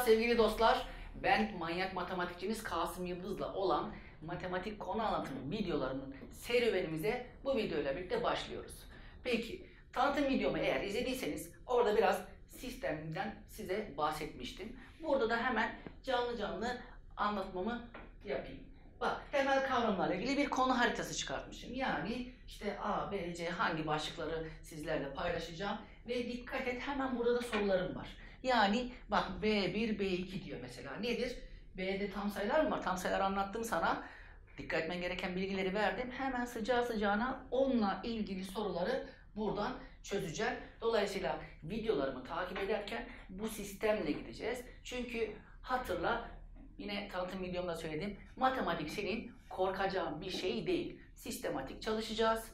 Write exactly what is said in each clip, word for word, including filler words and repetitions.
sevgili dostlar. Ben manyak matematikçiniz Kasım Yıldız'la olan matematik konu anlatımı videolarının serüvenimize bu videoyla birlikte başlıyoruz. Peki, tanıtım videomu eğer izlediyseniz orada biraz sistemden size bahsetmiştim. Burada da hemen canlı canlı anlatmamı yapayım. Bak, temel kavramlarla ilgili bir konu haritası çıkartmışım. Yani işte A, B, C hangi başlıkları sizlerle paylaşacağım. Ve dikkat et, hemen burada da sorularım var. Yani bak B bir, B iki diyor mesela. Nedir? B'de tam sayılar mı var? Tam sayılar anlattım sana. Dikkat etmen gereken bilgileri verdim. Hemen sıcağı sıcağına onunla ilgili soruları buradan çözeceğim. Dolayısıyla videolarımı takip ederken bu sistemle gideceğiz. Çünkü hatırla, yine tanıtım videomda söyledim. Matematik senin korkacağın bir şey değil. Sistematik çalışacağız.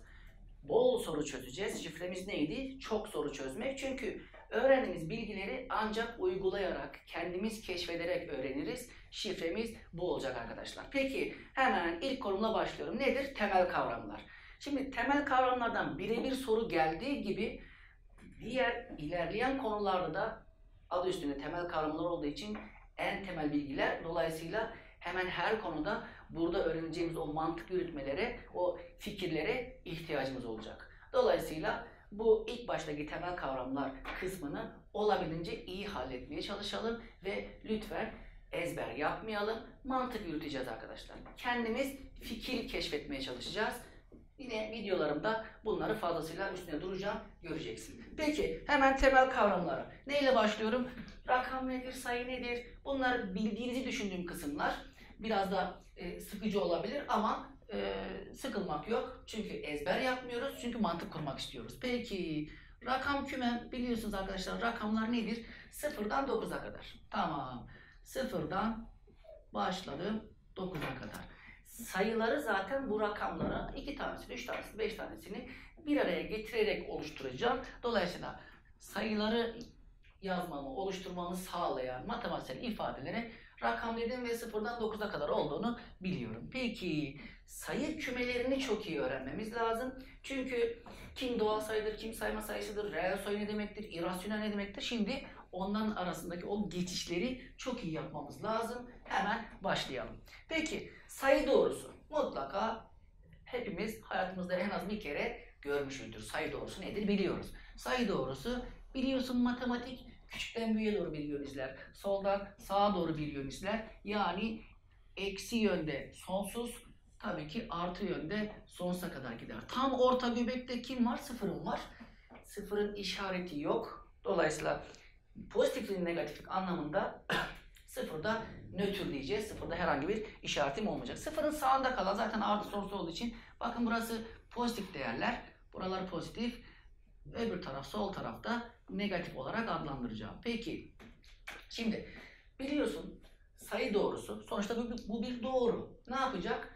Bol soru çözeceğiz. Şifremiz neydi? Çok soru çözmek. Çünkü öğrendiğimiz bilgileri ancak uygulayarak, kendimiz keşfederek öğreniriz. Şifremiz bu olacak arkadaşlar. Peki hemen ilk konumla başlıyorum. Nedir? Temel kavramlar. Şimdi temel kavramlardan birebir soru geldiği gibi diğer ilerleyen konularda da adı üstünde temel kavramlar olduğu için en temel bilgiler. Dolayısıyla hemen her konuda burada öğreneceğimiz o mantık yürütmelere, o fikirlere ihtiyacımız olacak. Dolayısıyla bu ilk baştaki temel kavramlar kısmını olabildiğince iyi halletmeye çalışalım ve lütfen ezber yapmayalım. Mantık yürüteceğiz arkadaşlar. Kendimiz fikir keşfetmeye çalışacağız. Yine videolarımda bunları fazlasıyla üstüne duracağım, göreceksin. Peki hemen temel kavramlara. Neyle başlıyorum? Rakam nedir, sayı nedir? Bunları bildiğinizi düşündüğüm kısımlar. Biraz da e, sıkıcı olabilir ama e, sıkılmak yok. Çünkü ezber yapmıyoruz. Çünkü mantık kurmak istiyoruz. Peki rakam küme biliyorsunuz arkadaşlar. Rakamlar nedir? sıfırdan dokuza kadar. Tamam. sıfırdan başladım dokuza kadar. Sayıları zaten bu rakamlara iki tanesini, üç tanesini, beş tanesini bir araya getirerek oluşturacağım. Dolayısıyla sayıları yazmamı, oluşturmamı sağlayan matematiksel ifadelere rakam dedim ve sıfırdan dokuza kadar olduğunu biliyorum. Peki sayı kümelerini çok iyi öğrenmemiz lazım. Çünkü kim doğal sayıdır, kim sayma sayısıdır, reel sayı ne demektir, irrasyonel ne demektir? Şimdi onların arasındaki o geçişleri çok iyi yapmamız lazım. Hemen başlayalım. Peki sayı doğrusu mutlaka hepimiz hayatımızda en az bir kere görmüşüzdür. Sayı doğrusu nedir biliyoruz. Sayı doğrusu biliyorsun matematik küçükten büyüğe doğru bir yön izler. Soldan sağa doğru bir yön izler. Yani eksi yönde sonsuz, tabii ki artı yönde sonsuza kadar gider. Tam orta göbekte kim var? Sıfırın var. Sıfırın işareti yok. Dolayısıyla pozitiflik negatiflik anlamında sıfırda nötr diyeceğiz. Sıfırda herhangi bir işaretim olmayacak. Sıfırın sağında kalan zaten artı sonsuz olduğu için bakın burası pozitif değerler. Buralar pozitif. Öbür taraf sol tarafta negatif olarak adlandıracağım. Peki şimdi biliyorsun sayı doğrusu sonuçta bu, bu bir doğru. Ne yapacak?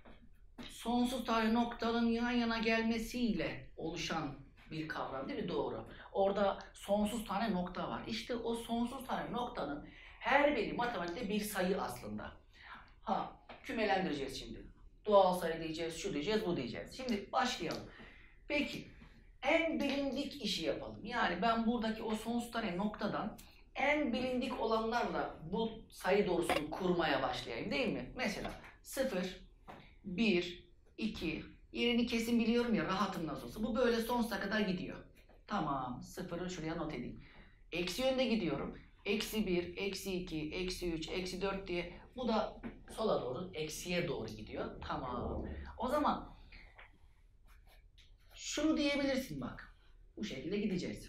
Sonsuz tane noktanın yan yana gelmesiyle oluşan bir kavram değil mi? Doğru. Orada sonsuz tane nokta var. İşte o sonsuz tane noktanın her biri matematikte bir sayı aslında. Ha, kümelendireceğiz şimdi. Doğal sayı diyeceğiz, şu diyeceğiz, bu diyeceğiz. Şimdi başlayalım. Peki en bilindik işi yapalım. Yani ben buradaki o sonsuz tane noktadan en bilindik olanlarla bu sayı doğrusunu kurmaya başlayayım değil mi? Mesela sıfır, bir, iki, yerini kesin biliyorum ya, rahatım nasıl olsa. Bu böyle sonsuza kadar gidiyor. Tamam, sıfırı şuraya not edeyim. Eksi yönde gidiyorum. Eksi bir, eksi iki, eksi üç, eksi dört diye. Bu da sola doğru, eksiye doğru gidiyor. Tamam. O zaman şunu diyebilirsin bak. Bu şekilde gideceğiz.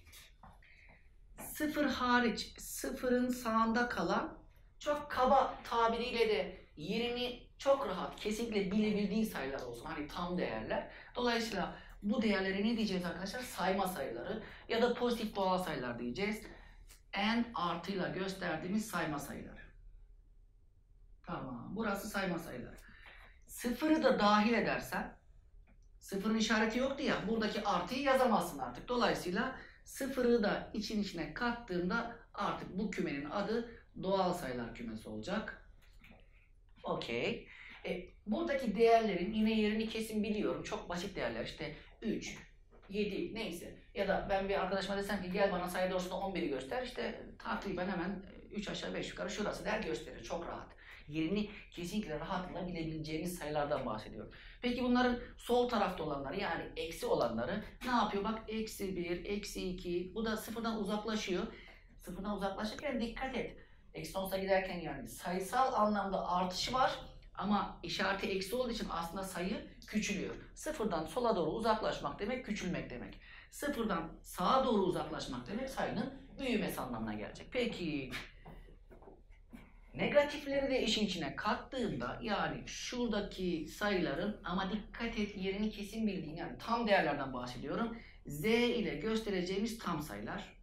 Sıfır hariç, sıfırın sağında kalan çok kaba tabiriyle de yerini çok rahat, kesinlikle bilebildiğin sayılar olsun. Hani tam değerler. Dolayısıyla bu değerlere ne diyeceğiz arkadaşlar? Sayma sayıları ya da pozitif doğal sayılar diyeceğiz. En artıyla gösterdiğimiz sayma sayıları. Tamam. Burası sayma sayıları. Sıfırı da dahil edersen, sıfırın işareti yoktu ya, buradaki artıyı yazamazsın artık. Dolayısıyla sıfırı da için içine kattığında artık bu kümenin adı doğal sayılar kümesi olacak. Okey. E, buradaki değerlerin yine yerini kesin biliyorum. Çok basit değerler. İşte üç, yedi neyse. Ya da ben bir arkadaşıma desem ki gel bana sayı doğrusunda on biri göster. İşte tahtayı ben hemen üç aşağı beş yukarı şurası der gösterir. Çok rahat. Yerini kesinlikle rahatlıkla bilebileceğiniz sayılardan bahsediyorum. Peki bunların sol tarafta olanları yani eksi olanları ne yapıyor? Bak eksi bir, eksi iki. Bu da sıfırdan uzaklaşıyor. Sıfırdan uzaklaşırken dikkat et. Eksi sonsuza giderken yani sayısal anlamda artışı var. Ama işareti eksi olduğu için aslında sayı küçülüyor. Sıfırdan sola doğru uzaklaşmak demek küçülmek demek. Sıfırdan sağa doğru uzaklaşmak demek sayının büyümesi anlamına gelecek. Peki negatifleri de işin içine kattığında yani şuradaki sayıların ama dikkat et yerini kesin bildiğin yani tam değerlerden bahsediyorum. Z ile göstereceğimiz tam sayılar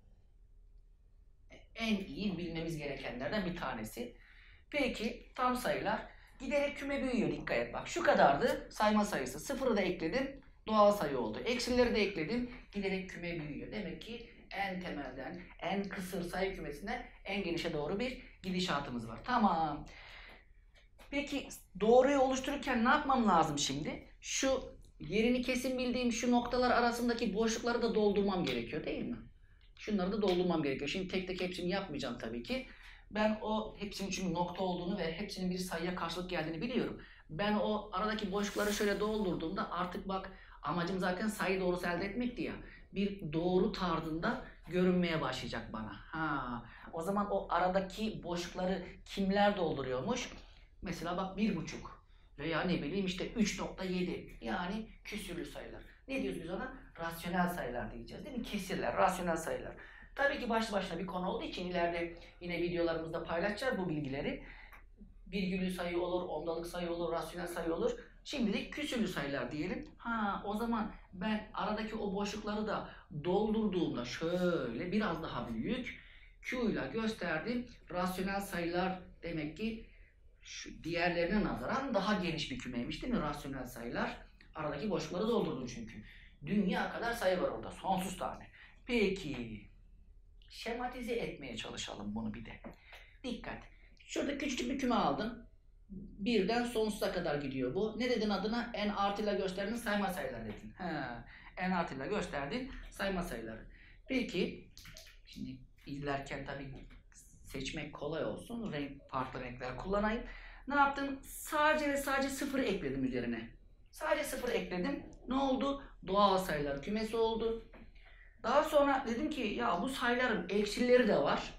en iyi bilmemiz gerekenlerden bir tanesi. Peki tam sayılar giderek küme büyüyor dikkat et bak şu kadardı sayma sayısı sıfırı da ekledim doğal sayı oldu. Eksileri de ekledim giderek küme büyüyor. Demek ki en temelden en kısır sayı kümesinden en genişe doğru bir gidişatımız var. Tamam. Peki doğruyu oluştururken ne yapmam lazım şimdi? Şu yerini kesin bildiğim şu noktalar arasındaki boşlukları da doldurmam gerekiyor değil mi? Şunları da doldurmam gerekiyor. Şimdi tek tek hepsini yapmayacağım tabii ki. Ben o hepsinin çünkü nokta olduğunu ve hepsinin bir sayıya karşılık geldiğini biliyorum. Ben o aradaki boşlukları şöyle doldurduğumda artık bak amacım zaten sayı doğrusu elde etmekti ya. Bir doğru tarzında görünmeye başlayacak bana. Ha, o zaman o aradaki boşlukları kimler dolduruyormuş? Mesela bak bir buçuk veya ne bileyim işte üç nokta yedi yani küsürlü sayılar. Ne diyoruz biz ona? Rasyonel sayılar diyeceğiz değil mi? Kesirler, rasyonel sayılar. Tabii ki başlı başına bir konu olduğu için ileride yine videolarımızda paylaşacağız bu bilgileri. Virgüllü sayı olur, ondalık sayı olur, rasyonel sayı olur. Şimdilik küsürlü sayılar diyelim. Ha, o zaman ben aradaki o boşlukları da doldurduğumda şöyle biraz daha büyük Q ile gösterdim. Rasyonel sayılar demek ki şu diğerlerine nazaran daha geniş bir kümeymiş değil mi? Rasyonel sayılar. Aradaki boşlukları doldurdum çünkü. Dünya kadar sayı var orada. Sonsuz tane. Peki. Şematize etmeye çalışalım bunu bir de. Dikkat. Şurada küçücük bir küme aldım. Birden sonsuza kadar gidiyor bu. Ne dedin adına? N artıyla gösterdin sayma sayıları dedin. He. N artıyla gösterdin sayma sayıları. Peki. Şimdi izlerken tabii seçmek kolay olsun. Renk, farklı renkler kullanayım. Ne yaptım? Sadece ve sadece sıfırı ekledim üzerine. Sadece sıfır ekledim. Ne oldu? Doğal sayılar kümesi oldu. Daha sonra dedim ki ya bu sayıların eksileri de var.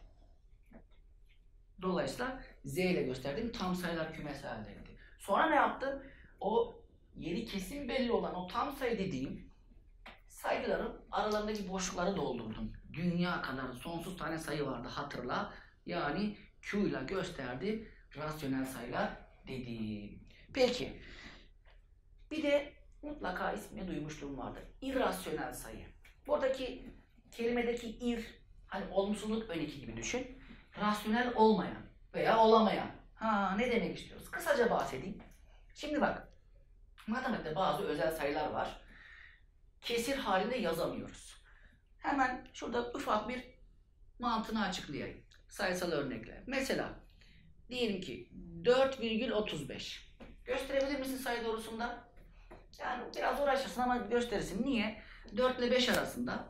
Dolayısıyla Z ile gösterdiğim tam sayılar kümesi elde etti. Sonra ne yaptım? O yeri kesin belli olan o tam sayı dediğim sayıların aralarındaki boşlukları doldurdum. Dünya kadar sonsuz tane sayı vardı hatırla. Yani Q ile gösterdiğim rasyonel sayılar dediğim. Peki. Bir de mutlaka ismini duymuşluğum vardı. İrrasyonel sayı. Buradaki kelimedeki ir, hani olumsuzluk öneki gibi düşün. Rasyonel olmayan veya olamayan. Ha, ne demek istiyoruz? Kısaca bahsedeyim. Şimdi bak, matematikte bazı özel sayılar var. Kesir halinde yazamıyoruz. Hemen şurada ufak bir mantığını açıklayayım. Sayısal örnekle. Mesela diyelim ki dört virgül otuz beş. Gösterebilir misin sayı doğrusunda? Yani biraz uğraşırsın ama gösterirsin. Niye? dört ile beş arasında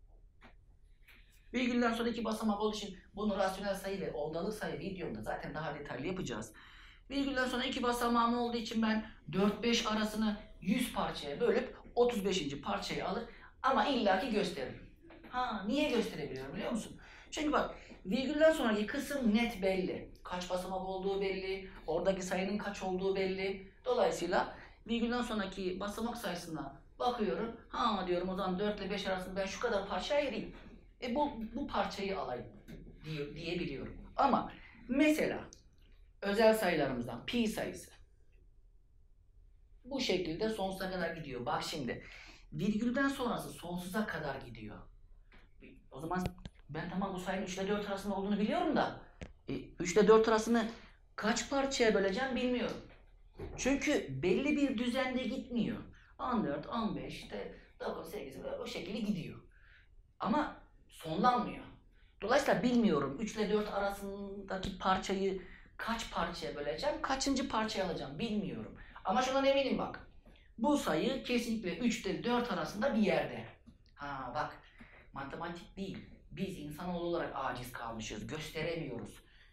virgülden sonra iki basamak olduğu için bunu rasyonel sayı ve ondalık sayı videomda zaten daha detaylı yapacağız. Virgülden sonra iki basamağım olduğu için ben dört beş arasını yüz parçaya bölüp otuz beşinci parçayı alır ama illaki gösteririm. Ha, niye gösterebiliyorum biliyor musun? Çünkü bak virgülden sonraki kısım net belli. Kaç basamak olduğu belli, oradaki sayının kaç olduğu belli. Dolayısıyla virgülden sonraki basamak sayısına bakıyorum. Ha diyorum o zaman dört ile beş arasında ben şu kadar parça ayırayım. E bu, bu parçayı alayım diye, diyebiliyorum. Ama mesela özel sayılarımızdan pi sayısı bu şekilde sonsuza kadar gidiyor. Bak şimdi virgülden sonrası sonsuza kadar gidiyor. O zaman ben tamam bu sayının üç ile dört arasında olduğunu biliyorum da e, üç ile dört arasını kaç parçaya böleceğim bilmiyorum. Çünkü belli bir düzende gitmiyor. on dört, on beş, işte dokuz, sekiz o şekilde gidiyor. Ama sonlanmıyor. Dolayısıyla bilmiyorum üç ile dört arasındaki parçayı kaç parçaya böleceğim, kaçıncı parçayı alacağım bilmiyorum. Ama şundan eminim bak. Bu sayı kesinlikle üç ile dört arasında bir yerde. Ha bak matematik değil. Biz insanoğlu olarak aciz kalmışız. Gösteremiyoruz.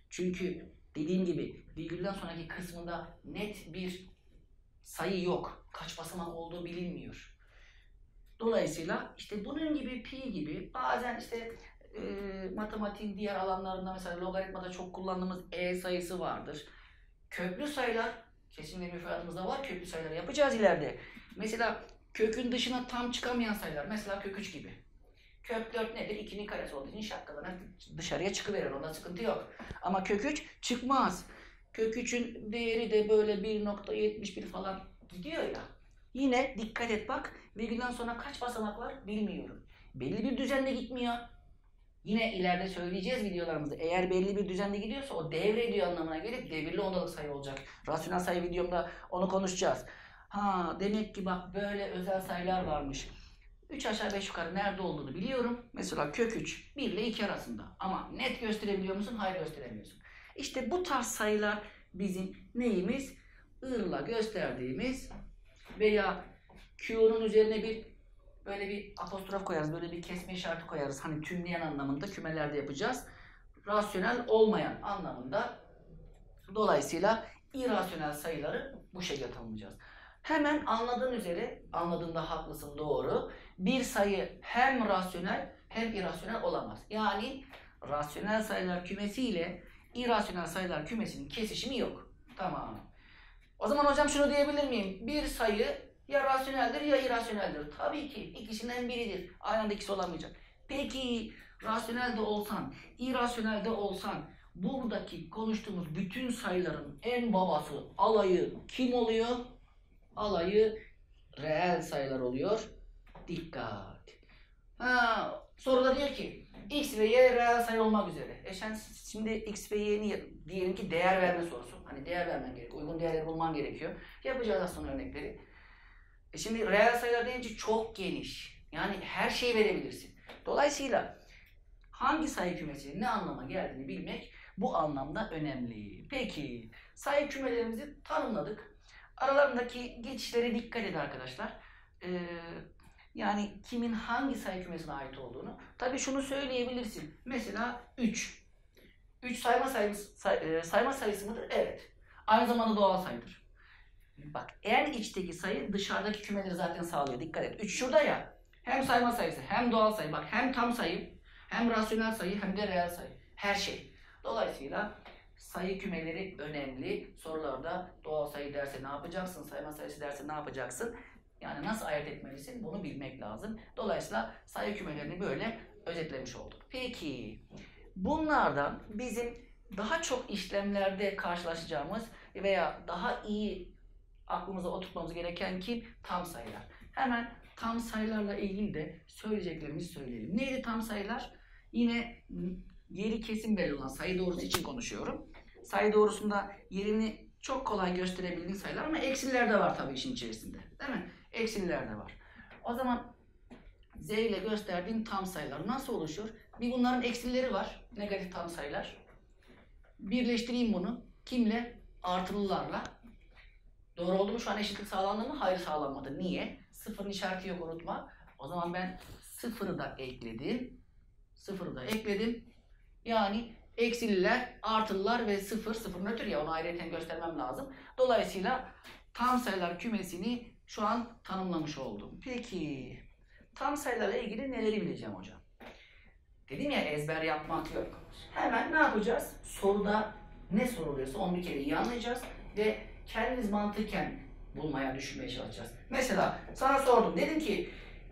Çünkü dediğim gibi virgülden sonraki kısmında net bir sayı yok. Kaç basamak olduğu bilinmiyor. Dolayısıyla işte bunun gibi pi gibi bazen işte e, matematiğin diğer alanlarında mesela logaritmada çok kullandığımız e sayısı vardır. Köklü sayılar kesinlikle müfredatımızda var. Köklü sayıları yapacağız ileride. Mesela kökün dışına tam çıkamayan sayılar. Mesela kök üç gibi. Kök dört nedir? ikinin karesi olduğu için şapkalarına dışarıya çıkıverir. Onda sıkıntı yok. Ama kök üç çıkmaz. Kök üçün değeri de böyle bir nokta yetmiş bir falan gidiyor ya. Yine dikkat et bak. Virgülden sonra kaç basamak var bilmiyorum. Belli bir düzenle gitmiyor. Yine ileride söyleyeceğiz videolarımızda. Eğer belli bir düzenle gidiyorsa o devrediyor anlamına gelip devirli ondalık sayı olacak. Rasyonel sayı videomda onu konuşacağız. Ha demek ki bak böyle özel sayılar varmış. üç aşağı beş yukarı nerede olduğunu biliyorum. Mesela kök üç bir ile iki arasında. Ama net gösterebiliyor musun? Hayır gösteremiyorsun. İşte bu tarz sayılar bizim neyimiz? I'la gösterdiğimiz veya Q'nun üzerine bir böyle bir apostrof koyarız. Böyle bir kesme işareti koyarız. Hani tümleyen anlamında kümelerde yapacağız. Rasyonel olmayan anlamında. Dolayısıyla irrasyonel sayıları bu şekilde tanımlayacağız. Hemen anladığın üzere, anladığında haklısın doğru. Bir sayı hem rasyonel hem irrasyonel olamaz. Yani rasyonel sayılar kümesi ile irrasyonel sayılar kümesinin kesişimi yok. Tamam. O zaman hocam şunu diyebilir miyim? Bir sayı ya rasyoneldir ya irrasyoneldir. Tabii ki ikisinden biridir. Aynı anda ikisi olamayacak. Peki rasyonel de olsan, irrasyonel de olsan buradaki konuştuğumuz bütün sayıların en babası alayı kim oluyor? Alayı reel sayılar oluyor. Dikkat. Ha, soruda diyor ki x ve y reel sayı olmak üzere. E sen şimdi x ve y'ni diyelim ki değer verme sorusu. Hani değer vermen gerekiyor. Uygun değerleri bulman gerekiyor. Yapacağız aslında örnekleri. E şimdi reel sayılar deyince çok geniş. Yani her şeyi verebilirsin. Dolayısıyla hangi sayı kümesinin ne anlama geldiğini bilmek bu anlamda önemli. Peki sayı kümelerimizi tanımladık. Aralarındaki geçişlere dikkat edin arkadaşlar. Ee, yani kimin hangi sayı kümesine ait olduğunu. Tabii şunu söyleyebilirsin. Mesela üç. üç sayma sayısı, say, sayma sayısı mıdır? Evet. Aynı zamanda doğal sayıdır. Bak en içteki sayı dışarıdaki kümeleri zaten sağlıyor. Dikkat et. üç şurada ya. Hem sayma sayısı hem doğal sayı. Bak hem tam sayı hem rasyonel sayı hem de reel sayı. Her şey. Dolayısıyla sayı kümeleri önemli. Sorularda doğal sayı derse ne yapacaksın? Sayma sayısı derse ne yapacaksın? Yani nasıl ayırt etmelisin? Bunu bilmek lazım. Dolayısıyla sayı kümelerini böyle özetlemiş olduk. Peki bunlardan bizim daha çok işlemlerde karşılaşacağımız veya daha iyi aklımıza oturtmamız gereken kim? Tam sayılar. Hemen tam sayılarla ilgili de söyleyeceklerimizi söyleyelim. Neydi tam sayılar? Yine yeri kesin belli olan sayı doğrusu için konuşuyorum. Sayı doğrusunda yerini çok kolay gösterebildiğin sayılar ama eksiler de var tabii işin içerisinde. Değil mi? Eksiler de var. O zaman z ile gösterdiğim tam sayılar nasıl oluşur? Bir bunların eksileri var. Negatif tam sayılar. Birleştireyim bunu. Kimle? Artılılarla. Doğru oldu mu? Şu an eşitlik sağlandı mı? Hayır sağlanmadı. Niye? Sıfırın işareti yok unutma. O zaman ben sıfırı da ekledim. Sıfırı da ekledim. Yani eksililer, artılılar ve sıfır. Sıfır nötr ya onu ayrıca göstermem lazım. Dolayısıyla tam sayılar kümesini şu an tanımlamış oldum. Peki tam sayılarla ilgili neleri bileceğim hocam? Dedim ya ezber yapmak yok. Hemen ne yapacağız? Soruda ne soruluyorsa onu bir kere iyi anlayacağız ve kendiniz mantıken bulmaya, düşünmeye çalışacağız. Mesela sana sordum. Dedim ki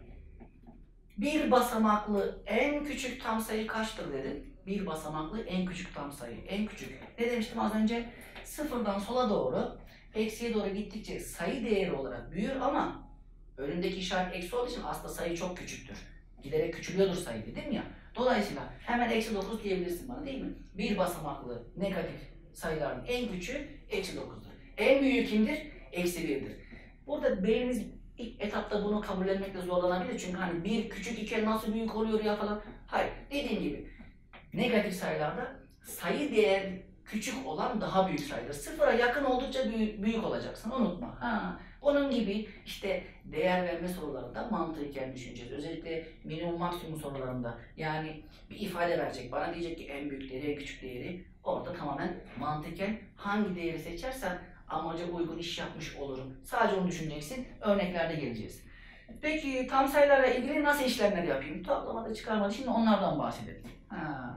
bir basamaklı en küçük tam sayı kaçtır dedim. Bir basamaklı en küçük tam sayı. En küçük. Ne demiştim az önce? Sıfırdan sola doğru, eksiye doğru gittikçe sayı değeri olarak büyür ama önündeki işaret eksi olduğu için aslında sayı çok küçüktür. Giderek küçülüyordur sayı dedim ya. Dolayısıyla hemen eksi dokuz diyebilirsin bana değil mi? Bir basamaklı negatif sayıların en küçüğü eksi dokuzdur. En büyüğü kimdir? Eksi birdir. Burada beynimiz ilk etapta bunu kabullenmekle zorlanabilir. Çünkü hani bir küçük iken nasıl büyük oluyor ya falan. Hayır. Dediğim gibi negatif sayılarda sayı değer küçük olan daha büyük sayıdır. Sıfıra yakın oldukça büyük, büyük olacaksın. Unutma. Ha. Onun gibi işte değer verme sorularında mantıken düşüneceğiz. Özellikle minimum maksimum sorularında yani bir ifade verecek. Bana diyecek ki en büyük değeri, en küçük değeri. Orada tamamen mantıken hangi değeri seçersen amaca uygun iş yapmış olurum. Sadece onu düşüneceksin. Örneklerde geleceğiz. Peki tam sayılarla ilgili nasıl işlemler yapayım? Toplamada çıkarmada şimdi onlardan bahsedelim. Ha.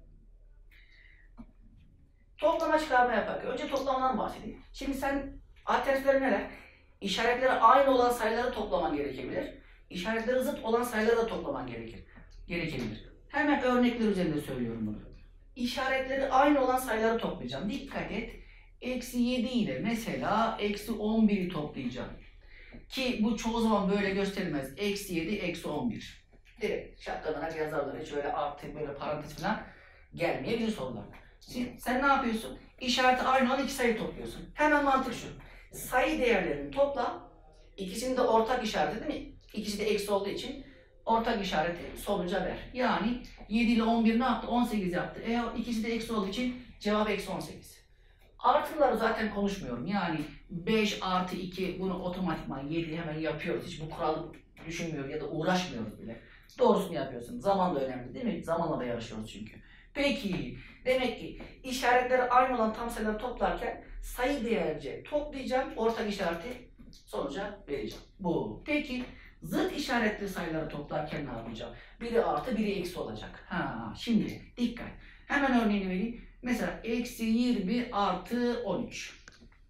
Toplama çıkarma yaparken önce toplamadan bahsedeyim. Şimdi sen alternatifleri neler? İşaretleri aynı olan sayıları toplaman gerekebilir. İşaretleri zıt olan sayıları da toplaman gerekir. Gerekebilir. Hemen örnekler üzerinde söylüyorum bunu. İşaretleri aynı olan sayıları toplayacağım. Dikkat et. Eksi yedi ile mesela eksi on biri toplayacağım. Ki bu çoğu zaman böyle gösterilmez. Eksi yedi, eksi on bir. Direkt şaklanarak yazarlar. Hiç öyle artı böyle parantez falan gelmeyebilir sorular. Şimdi sen ne yapıyorsun? İşareti aynı olan iki sayı topluyorsun. Hemen mantık şu. Sayı değerlerini topla. İkisinin de ortak işareti değil mi? İkisi de eksi olduğu için ortak işareti sonuca ver. Yani yedi ile on bir ne yaptı? on sekiz yaptı. E ikisi de eksi olduğu için cevap eksi on sekiz. Artıları zaten konuşmuyorum. Yani beş artı iki bunu otomatikman yedi hemen yapıyoruz. Hiç bu kuralı düşünmüyoruz ya da uğraşmıyoruz bile. Doğrusunu yapıyorsun. Zaman da önemli değil mi? Zamanla da yarışıyoruz çünkü. Peki, demek ki işaretleri aynı olan tam sayıları toplarken sayı değerce toplayacağım, ortak işareti sonuca vereceğim. Bu. Peki, zıt işaretli sayıları toplarken ne yapacağım? Biri artı, biri eksi olacak. Ha, şimdi dikkat. Hemen örneğini vereyim. Mesela eksi yirmi artı on üç.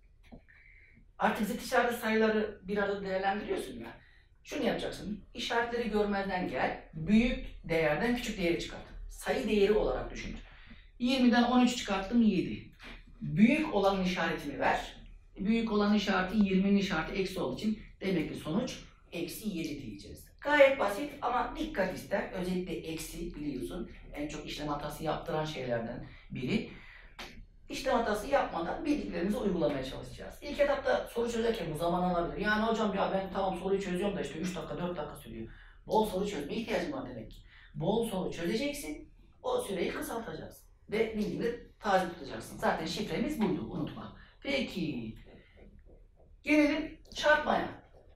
Artık zıt işaretli sayıları bir arada değerlendiriyorsun ya. Şunu yapacaksın. İşaretleri görmezden gel. Büyük değerden küçük değeri çıkart. Sayı değeri olarak düşün. yirmiden on üç çıkarttım yedi. Büyük olan işaretini ver. Büyük olan işareti yirminin işareti eksi olduğu için demek ki sonuç eksi yedi diyeceğiz. Gayet basit ama dikkat ister. Özellikle eksi biliyorsun en çok işlem hatası yaptıran şeylerden biri. İşlem hatası yapmadan bildiklerimizi uygulamaya çalışacağız. İlk etapta soru çözerken bu zaman alabilir. Yani hocam ya ben tamam soruyu çözüyorum da işte üç dakika dört dakika sürüyor. Bol soru çözmeye ihtiyacım var demek ki. Bol soru çözeceksin, o süreyi kısaltacaksın ve bilgileri taze tutacaksın. Zaten şifremiz buydu, unutma. Peki, gelelim çarpmaya.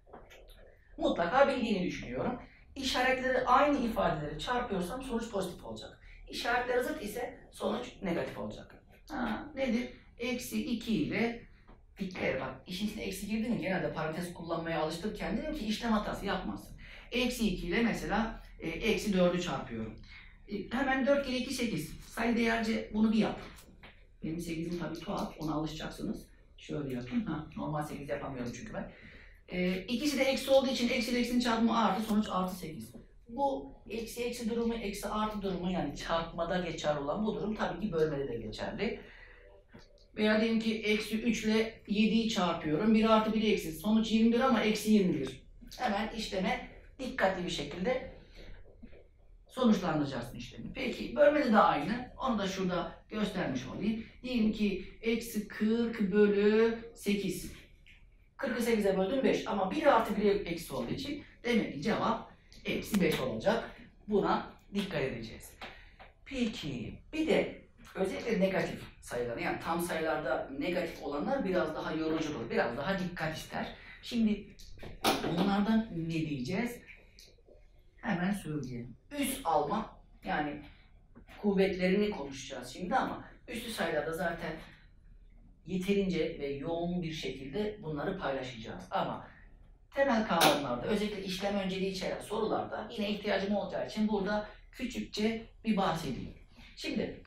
Mutlaka bildiğini düşünüyorum. İşaretleri aynı ifadeleri çarpıyorsam sonuç pozitif olacak. İşaretleri zıt ise sonuç negatif olacak. Ha, nedir? Eksi iki ile dikkat et bak, işin içine eksi girdi mi genelde parantez kullanmaya alıştırırken dedim ki işlem hatası yapmazsın. Eksi iki ile mesela e, eksi dördü çarpıyorum. E, hemen dört kere iki sekiz. Sayı değerce bunu bir yap. Benim sekizim tabii tuhaf, ona alışacaksınız. Şöyle yapayım. Ha, normal sekiz yapamıyorum çünkü ben. E, ikisi de eksi olduğu için eksi ile eksinin çarpımı artı, sonuç artı sekiz. Bu eksi eksi durumu, eksi artı durumu yani çarpmada geçer olan bu durum tabii ki bölmede de geçerli. Veya diyelim ki eksi üç ile yediyi çarpıyorum. bir artı bir eksi. Sonuç yirmi bir ama eksi yirmi bir. Hemen işleme dikkatli bir şekilde sonuçlandıracaksın işlemi. Peki bölmede de aynı. Onu da şurada göstermiş olayım. Diyelim ki eksi kırk bölü sekiz. kırkı sekize böldüm beş ama bir artı bir eksi olduğu için demek ki cevap eksi beş olacak. Buna dikkat edeceğiz. Peki bir de özellikle negatif sayılar yani tam sayılarda negatif olanlar biraz daha yorucudur. Biraz daha dikkat ister. Şimdi bunlardan ne diyeceğiz? Hemen söyleyelim. Üst alma yani kuvvetlerini konuşacağız şimdi ama üstü sayılarda zaten yeterince ve yoğun bir şekilde bunları paylaşacağız. Ama temel kavramlarda özellikle işlem önceliği içeren sorularda yine ihtiyacım olacağı için burada küçükçe bir bahsedeyim. Şimdi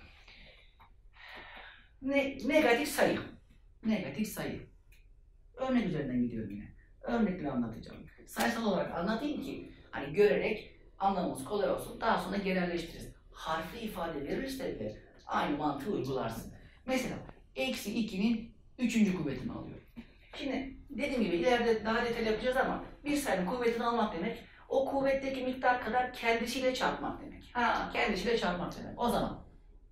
ne, negatif sayı. Negatif sayı. Örnek üzerinden gidiyorum yine. Örnekle anlatacağım. Sayısal olarak anlatayım ki hani görerek anlamamız kolay olsun. Daha sonra genelleştiririz. Harfli ifade verirse de aynı mantığı uygularsın. Mesela eksi ikinin üçüncü kuvvetini alıyorum. Şimdi dediğim gibi ileride daha detaylı yapacağız ama bir sayının kuvvetini almak demek o kuvvetteki miktar kadar kendisiyle çarpmak demek. Ha, kendisiyle çarpmak demek. O zaman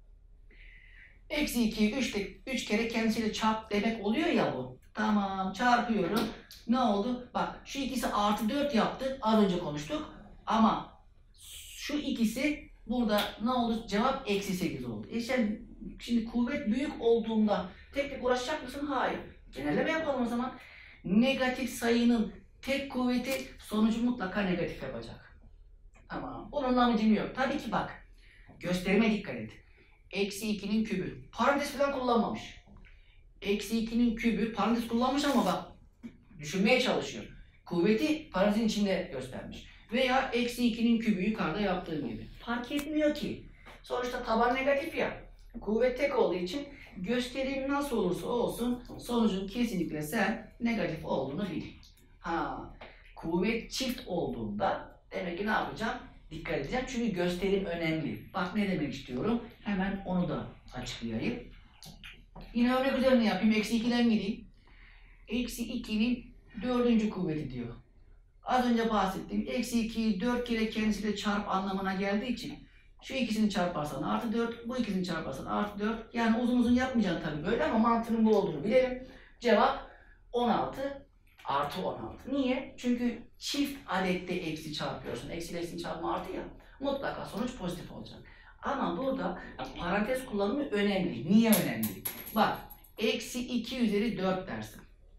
eksi ikiyi üç kere kendisiyle çarp demek oluyor ya bu. Tamam çarpıyorum. Ne oldu? Bak şu ikisi artı dört yaptı. Az önce konuştuk. Ama şu ikisi burada ne oldu? Cevap eksi sekiz oldu. E sen şimdi kuvvet büyük olduğunda tek tek uğraşacak mısın? Hayır. Genelleme yapalım o zaman. Negatif sayının tek kuvveti sonucu mutlaka negatif yapacak. Tamam. Bunun amacım yok. Tabii ki bak. Gösterime dikkat et. Eksi ikinin kübü. Parantez falan kullanmamış. Eksi ikinin kübü parantez kullanmış ama bak düşünmeye çalışıyor. Kuvveti parantezin içinde göstermiş. Veya eksi ikinin kübü yukarıda yaptığım gibi. Fark etmiyor ki. Sonuçta taban negatif ya. Kuvvet tek olduğu için gösterim nasıl olursa olsun sonucun kesinlikle sen negatif olduğunu bil. Ha, kuvvet çift olduğunda demek ki ne yapacağım? Dikkat edeceğim çünkü gösterim önemli. Bak ne demek istiyorum? Hemen onu da açıklayayım. Yine örnek üzerine yapayım. Eksi ikiden gideyim. Eksi ikinin dördüncü kuvveti diyor. Az önce bahsettiğim eksi ikiyi dört kere kendisiyle çarp anlamına geldiği için şu ikisini çarparsan artı dört, bu ikisini çarparsan artı dört. Yani uzun uzun yapmayacaksın tabii böyle ama mantığının bu olduğunu bilelim. Cevap on altı artı on altı. Niye? Çünkü çift adette eksi çarpıyorsun. Eksi ile eksi çarpma artı ya. Mutlaka sonuç pozitif olacak. Ama burada parantez kullanımı önemli. Niye önemli? Bak eksi iki üzeri dört dersin.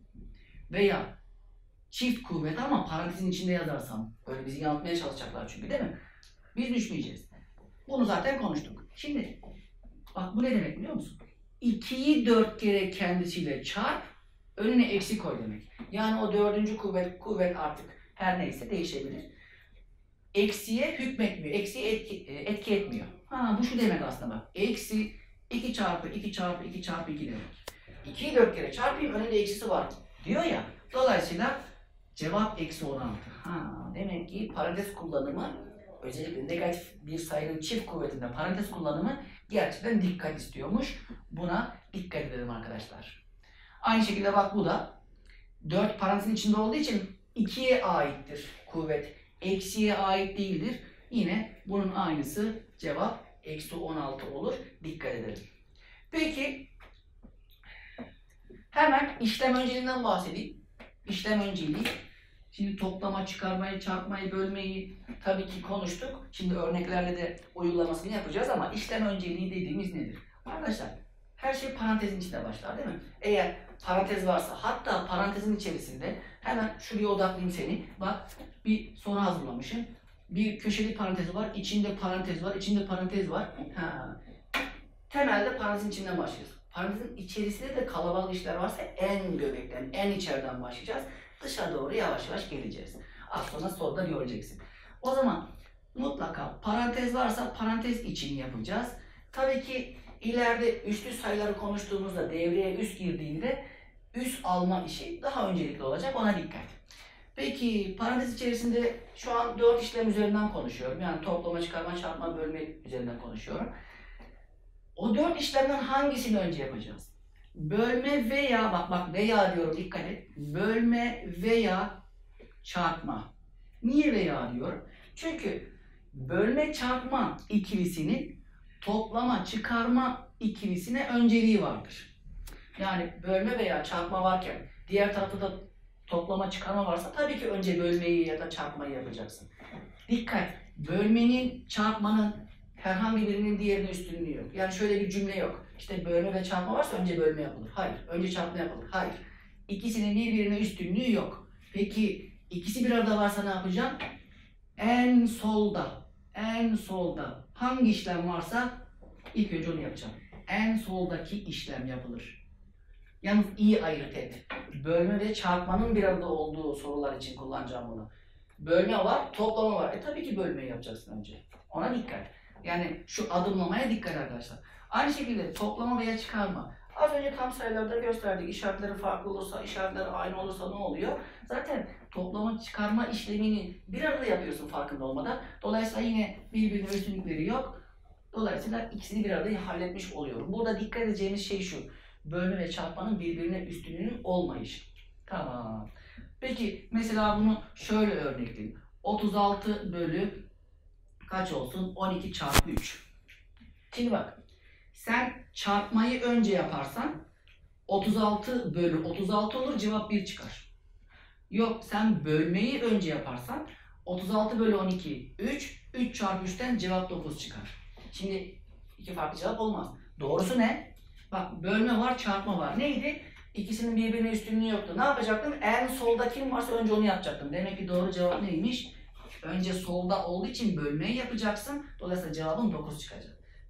Veya çift kuvvet ama parantezin içinde yazarsam. Öyle bizi yanıltmaya çalışacaklar çünkü değil mi? Biz düşmeyeceğiz. Bunu zaten konuştuk. Şimdi bak bu ne demek biliyor musun? ikiyi dört kere kendisiyle çarp, önüne eksi koy demek. Yani o dördüncü kuvvet, kuvvet artık her neyse değişebilir. Eksiye hükmetmiyor, eksiye etki, etki etmiyor. Ha bu şu demek aslında bak. Eksi iki çarpı iki çarpı iki çarpı iki demek. ikiyi dört kere çarpayım önünde eksisi var diyor ya. Dolayısıyla cevap eksi on altı. Ha demek ki parantez kullanımı özellikle negatif bir sayının çift kuvvetinde parantez kullanımı gerçekten dikkat istiyormuş. Buna dikkat edelim arkadaşlar. Aynı şekilde bak bu da dört parantezin içinde olduğu için ikiye aittir kuvvet. Eksiye ait değildir. Yine bunun aynısı cevap eksi on altı olur. Dikkat edelim. Peki hemen işlem önceliğinden bahsedeyim. İşlem önceliği. Şimdi toplama, çıkarmayı, çarpmayı, bölmeyi tabii ki konuştuk. Şimdi örneklerle de uygulamasını yapacağız ama işlem önceliği dediğimiz nedir? Arkadaşlar her şey parantezin içinde başlar değil mi? Eğer parantez varsa hatta parantezin içerisinde hemen şuraya odaklayayım seni. Bak bir soru hazırlamışım. Bir köşeli parantez var, içinde parantez var, içinde parantez var. Ha. Temelde parantezin içinden başlıyoruz. Parantezin içerisinde de kalabalık işler varsa en göbekten, en içeriden başlayacağız. Dışa doğru yavaş yavaş geleceğiz. Az sonra soruda göreceksin. O zaman mutlaka parantez varsa parantez içini yapacağız. Tabii ki ileride üslü sayıları konuştuğumuzda devreye üs girdiğinde üs alma işi daha öncelikli olacak. Ona dikkat. Peki parantez içerisinde şu an dört işlem üzerinden konuşuyorum. Yani toplama, çıkarma, çarpma, bölme üzerinden konuşuyorum. O dört işlemden hangisini önce yapacağız? Bölme veya, bak bak veya diyorum dikkat et. Bölme veya çarpma. Niye veya diyorum? Çünkü bölme çarpma ikilisinin toplama çıkarma ikilisine önceliği vardır. Yani bölme veya çarpma varken diğer tarafta da toplama çıkarma varsa tabii ki önce bölmeyi ya da çarpmayı yapacaksın. Dikkat! Bölmenin, çarpmanın herhangi birinin diğerine üstünlüğü yok. Yani şöyle bir cümle yok. İşte bölme ve çarpma varsa önce bölme yapılır. Hayır. Önce çarpma yapılır. Hayır. İkisinin birbirine üstünlüğü yok. Peki ikisi bir arada varsa ne yapacağım? En solda, en solda hangi işlem varsa ilk önce onu yapacağım. En soldaki işlem yapılır. Yalnız iyi ayırt et. Bölme ve çarpmanın bir arada olduğu sorular için kullanacağım bunu. Bölme var, toplama var. E tabii ki bölmeyi yapacaksın önce. Ona dikkat. Yani şu adımlamaya dikkat arkadaşlar. Aynı şekilde toplama veya çıkarma. Az önce tam sayılarda gösterdik. İşaretleri farklı olursa, işaretleri aynı olursa ne oluyor? Zaten toplama çıkarma işlemini bir arada yapıyorsun farkında olmadan. Dolayısıyla yine birbirine üstünlükleri yok. Dolayısıyla ikisini bir arada halletmiş oluyorum. Burada dikkat edeceğimiz şey şu. Bölme ve çarpmanın birbirine üstünlüğünün olmayışı. Tamam. Peki mesela bunu şöyle örnekleyeyim. otuz altı bölü kaç olsun? on iki çarpı üç. Şimdi bak. Sen çarpmayı önce yaparsan otuz altı bölü otuz altı olur, cevap bir çıkar. Yok sen bölmeyi önce yaparsan otuz altı bölü on iki üç, üç çarpı üçten cevap dokuz çıkar. Şimdi iki farklı cevap olmaz. Doğrusu ne? Bak bölme var, çarpma var. Neydi? İkisinin birbirine üstünlüğü yoktu. Ne yapacaktım? En solda kim varsa önce onu yapacaktım. Demek ki doğru cevap neymiş? Önce solda olduğu için bölmeyi yapacaksın. Dolayısıyla cevabın dokuz çıkacak.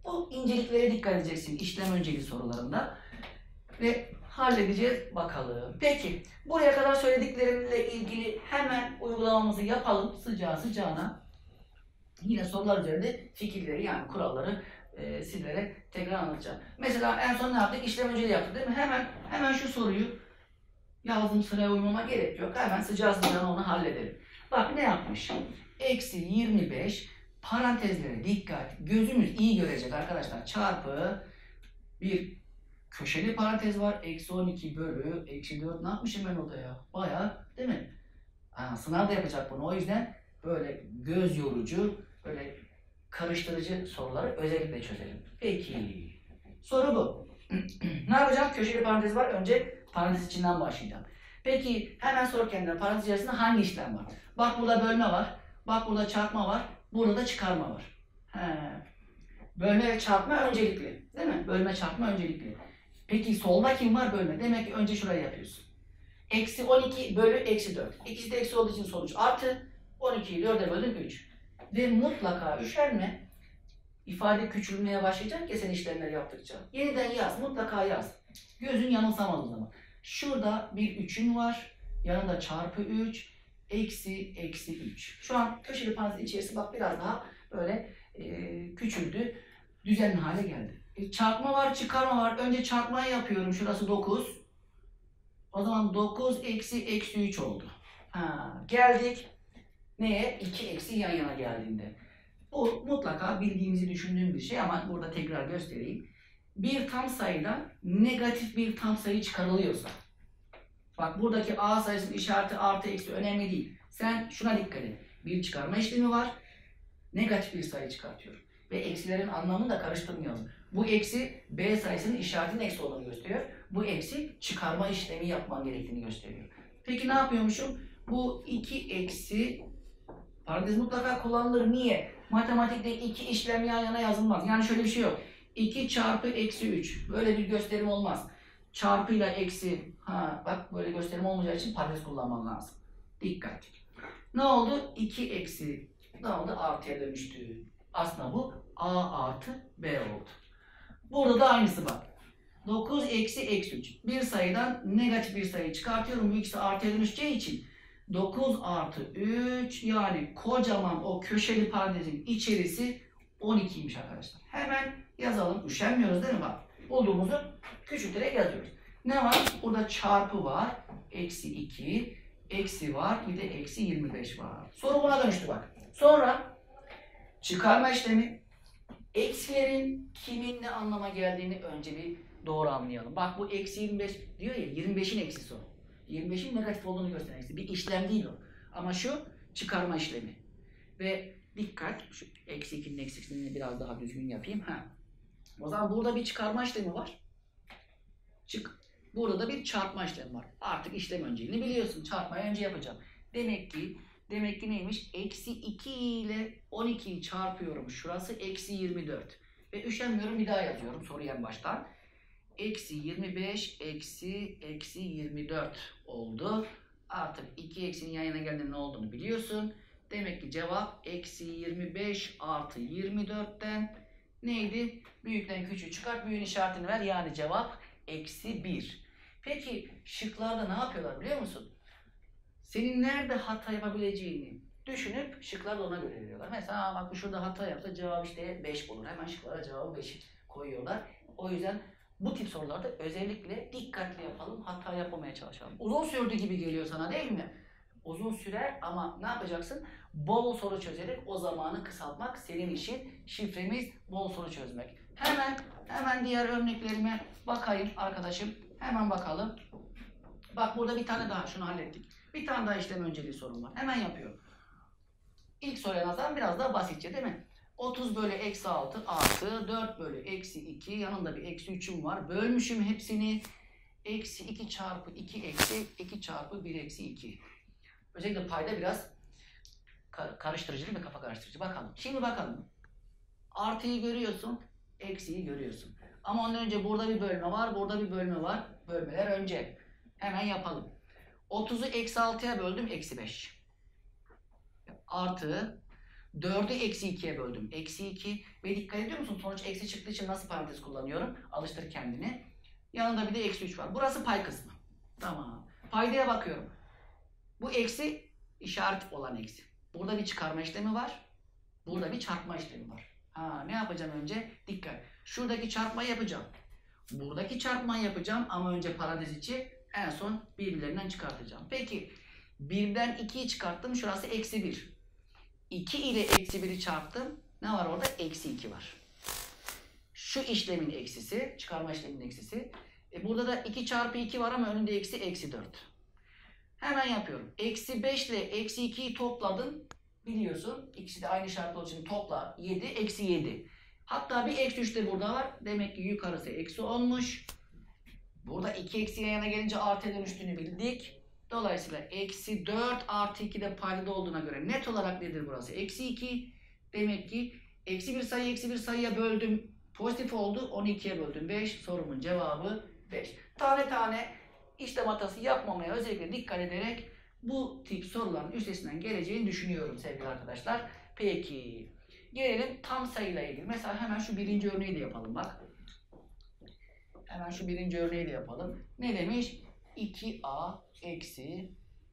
Bu inceliklere dikkat edeceksin işlem önceli sorularında. Ve halledeceğiz bakalım. Peki buraya kadar söylediklerimle ilgili hemen uygulamamızı yapalım sıcağı sıcağına. Yine sorular üzerinde fikirleri yani kuralları e, sizlere tekrar anlatacağım. Mesela en son ne yaptık? İşlem önceli yaptık değil mi? Hemen hemen şu soruyu yazdım, sıraya uymama gerek yok. Hemen sıcağı sıcağına onu halledelim. Bak ne yapmış? Eksi yirmi beş parantezlere dikkat. Gözümüz iyi görecek arkadaşlar. Çarpı bir köşeli parantez var. Eksi on iki bölü eksi dört. Ne yapmışım ben orada ya? Bayağı değil mi? Aa, sınav da yapacak bunu. O yüzden böyle göz yorucu, böyle karıştırıcı soruları özellikle çözelim. Peki. Soru bu. Ne yapacağım? Köşeli parantez var. Önce parantez içinden başlayacağım. Peki hemen sor kendine. Parantez içerisinde hangi işlem var? Bak burada bölme var. Bak burada çarpma var. Burada da çıkarma var. He. Bölme ve çarpma öncelikli. Değil mi? Bölme çarpma öncelikli. Peki solda kim var? Bölme. Demek ki önce şurayı yapıyorsun. Eksi on iki bölü eksi dört. İkisi de eksi olduğu için sonuç artı. on ikiyi dörde böldüm üç. Ve mutlaka üşenme. İfade küçülmeye başlayacak ya sen işlemleri yaptıkça. Yeniden yaz. Mutlaka yaz. Gözün yanılsamaz o zaman. Şurada bir üçün var. Yanında çarpı üç. Eksi eksi üç. Şu an köşeli parantez içerisi bak biraz daha böyle e, küçüldü. Düzenli hale geldi. E, çarpma var, çıkarma var. Önce çarpmayı yapıyorum. Şurası dokuz. O zaman dokuz eksi eksi üç oldu. Ha, geldik. Neye? iki eksi yan yana geldiğinde. Bu mutlaka bildiğimizi düşündüğüm bir şey ama burada tekrar göstereyim. Bir tam sayıdan negatif bir tam sayı çıkarılıyorsa. Bak buradaki A sayısının işareti artı eksi önemli değil. Sen şuna dikkat et. Bir çıkarma işlemi var. Negatif bir sayı çıkartıyorum. Ve eksilerin anlamını da karıştırmayalım. Bu eksi B sayısının işaretinin eksi olduğunu gösteriyor. Bu eksi çıkarma işlemi yapman gerektiğini gösteriyor. Peki ne yapıyormuşum? Bu iki eksi parantez mutlaka kullanılır. Niye? Matematikte iki işlem yan yana yazılmaz. Yani şöyle bir şey yok. iki çarpı eksi üç. Böyle bir gösterim olmaz. Çarpıyla eksi. Ha, bak böyle gösterim olmayacağı için parantez kullanman lazım. Dikkat. Ne oldu? iki eksi. Ne oldu? Artıya dönüştü. Aslında bu A artı B oldu. Burada da aynısı bak. dokuz eksi eksi üç. Bir sayıdan negatif bir sayı çıkartıyorum. Bu ikisi artıya dönüşeceği için dokuz artı üç yani kocaman o köşeli parantezin içerisi on ikiymiş arkadaşlar. Hemen yazalım. Üşenmiyoruz değil mi bak? Bulduğumuzu küçülterek yazıyoruz. Ne var? Burada çarpı var. Eksi iki. Eksi var. Bir de eksi yirmi beş var. Soru buna dönüştü bak. Sonra çıkarma işlemi. Eksilerin kimin ne anlama geldiğini önce bir doğru anlayalım. Bak bu eksi yirmi beş diyor ya, yirmi beşin eksisi o. yirmi beşin negatif olduğunu gösteren eksi. Bir işlem değil o. Ama şu çıkarma işlemi. Ve dikkat, şu eksi ikinin eksi ikisini biraz daha düzgün yapayım. Ha. O zaman burada bir çıkarma işlemi var. Çık. Burada da bir çarpma işlemi var. Artık işlem önceliğini biliyorsun. Çarpmayı önce yapacağım. Demek ki Demek ki neymiş? Eksi iki ile on ikiyi çarpıyorum. Şurası eksi yirmi dört. Ve üşenmiyorum bir daha yazıyorum soruyu en baştan. Eksi yirmi beş eksi eksi yirmi dört oldu. Artık iki eksinin yan yana geldiğinde ne olduğunu biliyorsun. Demek ki cevap eksi yirmi beş artı yirmi dörtten neydi? Büyükten küçüğü çıkart, büyüğün işaretini ver. Yani cevap eksi bir. Peki şıklarda ne yapıyorlar biliyor musun? Senin nerede hata yapabileceğini düşünüp şıkları ona göre veriyorlar. Mesela bak şurada hata yapsa cevap işte beş bulur. Hemen şıklara cevabı beş koyuyorlar. O yüzden bu tip sorularda özellikle dikkatli yapalım, hata yapmamaya çalışalım. Uzun sürdü gibi geliyor sana değil mi? Uzun sürer ama ne yapacaksın? Bol soru çözerek o zamanı kısaltmak senin işin. Şifremiz bol soru çözmek. Hemen hemen diğer örneklerime bakayım arkadaşım. Hemen bakalım. Bak burada bir tane daha şunu hallettik. Bir tane daha işlem önceliği sorun var. Hemen yapıyorum. İlk soruya nazaran biraz daha basitçe değil mi? otuz bölü eksi altı artı dört bölü eksi iki. Yanında bir eksi üçüm var. Bölmüşüm hepsini. Eksi iki çarpı iki eksi iki çarpı bir eksi iki. Özellikle payda biraz karıştırıcı değil mi? Kafa karıştırıcı. Bakalım. Şimdi bakalım. Artıyı görüyorsun. Eksiyi görüyorsun. Ama ondan önce burada bir bölme var. Burada bir bölme var. Bölmeler önce. Hemen yapalım. otuzu eksi altıya böldüm. Eksi beş. Artı dördü eksi ikiye böldüm. Eksi iki ve dikkat ediyor musun? Sonuç eksi çıktığı için nasıl parantez kullanıyorum? Alıştır kendini. Yanında bir de eksi üç var. Burası pay kısmı. Tamam. Paydaya bakıyorum. Bu eksi işaret olan eksi. Burada bir çıkarma işlemi var. Burada bir çarpma işlemi var. Ha, ne yapacağım önce? Dikkat. Şuradaki çarpmayı yapacağım. Buradaki çarpmayı yapacağım ama önce parantez içi, en son birbirlerinden çıkartacağım. Peki birden ikiyi çıkarttım. Şurası eksi bir. iki ile eksi biri çarptım. Ne var orada? Eksi iki var. Şu işlemin eksisi, çıkarma işleminin eksisi. E burada da iki çarpı iki var ama önünde eksi, eksi dört. Hemen yapıyorum. Eksi beş ile eksi ikiyi topladım. Biliyorsun ikisi de aynı şartlı olduğu için topla yedi, eksi yedi. Hatta bir eksi üç de burada var. Demek ki yukarısı eksi onmuş. Burada iki eksi yan yana gelince artıya dönüştüğünü bildik. Dolayısıyla eksi dört artı iki de paydada olduğuna göre net olarak nedir burası? Eksi iki. Demek ki eksi bir sayı eksi bir sayıya böldüm. Pozitif oldu. on ikiye böldüm. beş. Sorumun cevabı beş. Tane tane işlem hatası yapmamaya özellikle dikkat ederek bu tip soruların üstesinden geleceğini düşünüyorum sevgili arkadaşlar. Peki. Gelelim tam sayıyla ilgili. Mesela hemen şu birinci örneği de yapalım bak. Hemen şu birinci örneği de yapalım. Ne demiş? iki a eksi...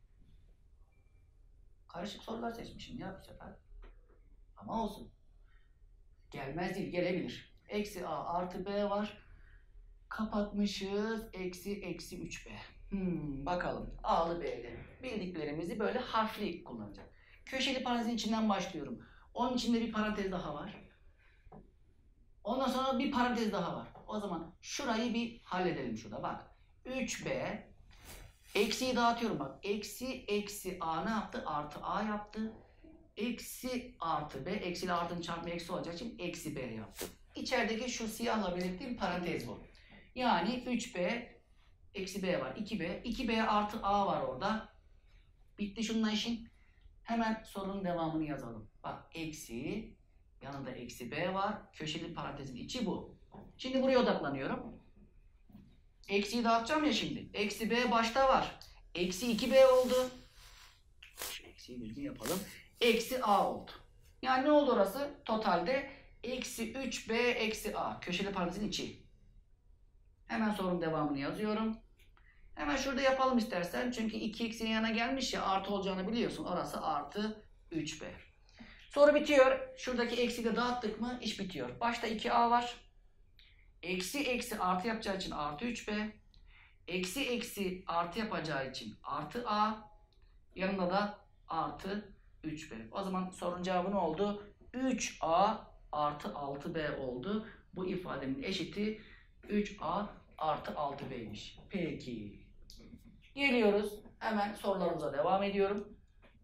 Karışık sorular seçmişim ya bu sefer. Ama olsun. Gelmez değil, gelebilir. Eksi a artı b var. Kapatmışız. Eksi eksi üç b. Hmm, bakalım. A'lı B'li. Bildiklerimizi böyle harfli kullanacağız. Köşeli parantezin içinden başlıyorum. Onun içinde bir parantez daha var. Ondan sonra bir parantez daha var. O zaman şurayı bir halledelim şurada. Bak. üç b eksiyi dağıtıyorum bak. Eksi eksi a ne yaptı? Artı a yaptı. Eksi artı b. Eksi ile artının çarpımı eksi olacağı için eksi b yaptı. İçerideki şu siyahla belirttiğim parantez bu. Yani üç b eksi b var. iki b. iki b artı a var orada. Bitti şununla işin. Hemen sorunun devamını yazalım. Bak eksi, yanında eksi b var. Köşeli parantezin içi bu. Şimdi buraya odaklanıyorum. Eksiyi dağıtacağım ya şimdi. Eksi b başta var. Eksi iki b oldu. Şu eksiyi düzgün yapalım. Eksi a oldu. Yani ne oldu orası? Totalde eksi üç b eksi a. Köşeli parantezin içi. Hemen sorunun devamını yazıyorum. Hemen şurada yapalım istersen. Çünkü iki x'in yanına gelmiş ya, artı olacağını biliyorsun. Orası artı üç b. Soru bitiyor. Şuradaki eksiyi de dağıttık mı iş bitiyor. Başta iki a var. Eksi eksi artı yapacağı için artı üç b. Eksi eksi artı yapacağı için artı a. Yanında da artı üç b. O zaman sorunun cevabı ne oldu? üç a artı altı b oldu. Bu ifadenin eşiti üç a artı altı b'ymiş. Peki. Geliyoruz. Hemen sorularımıza devam ediyorum.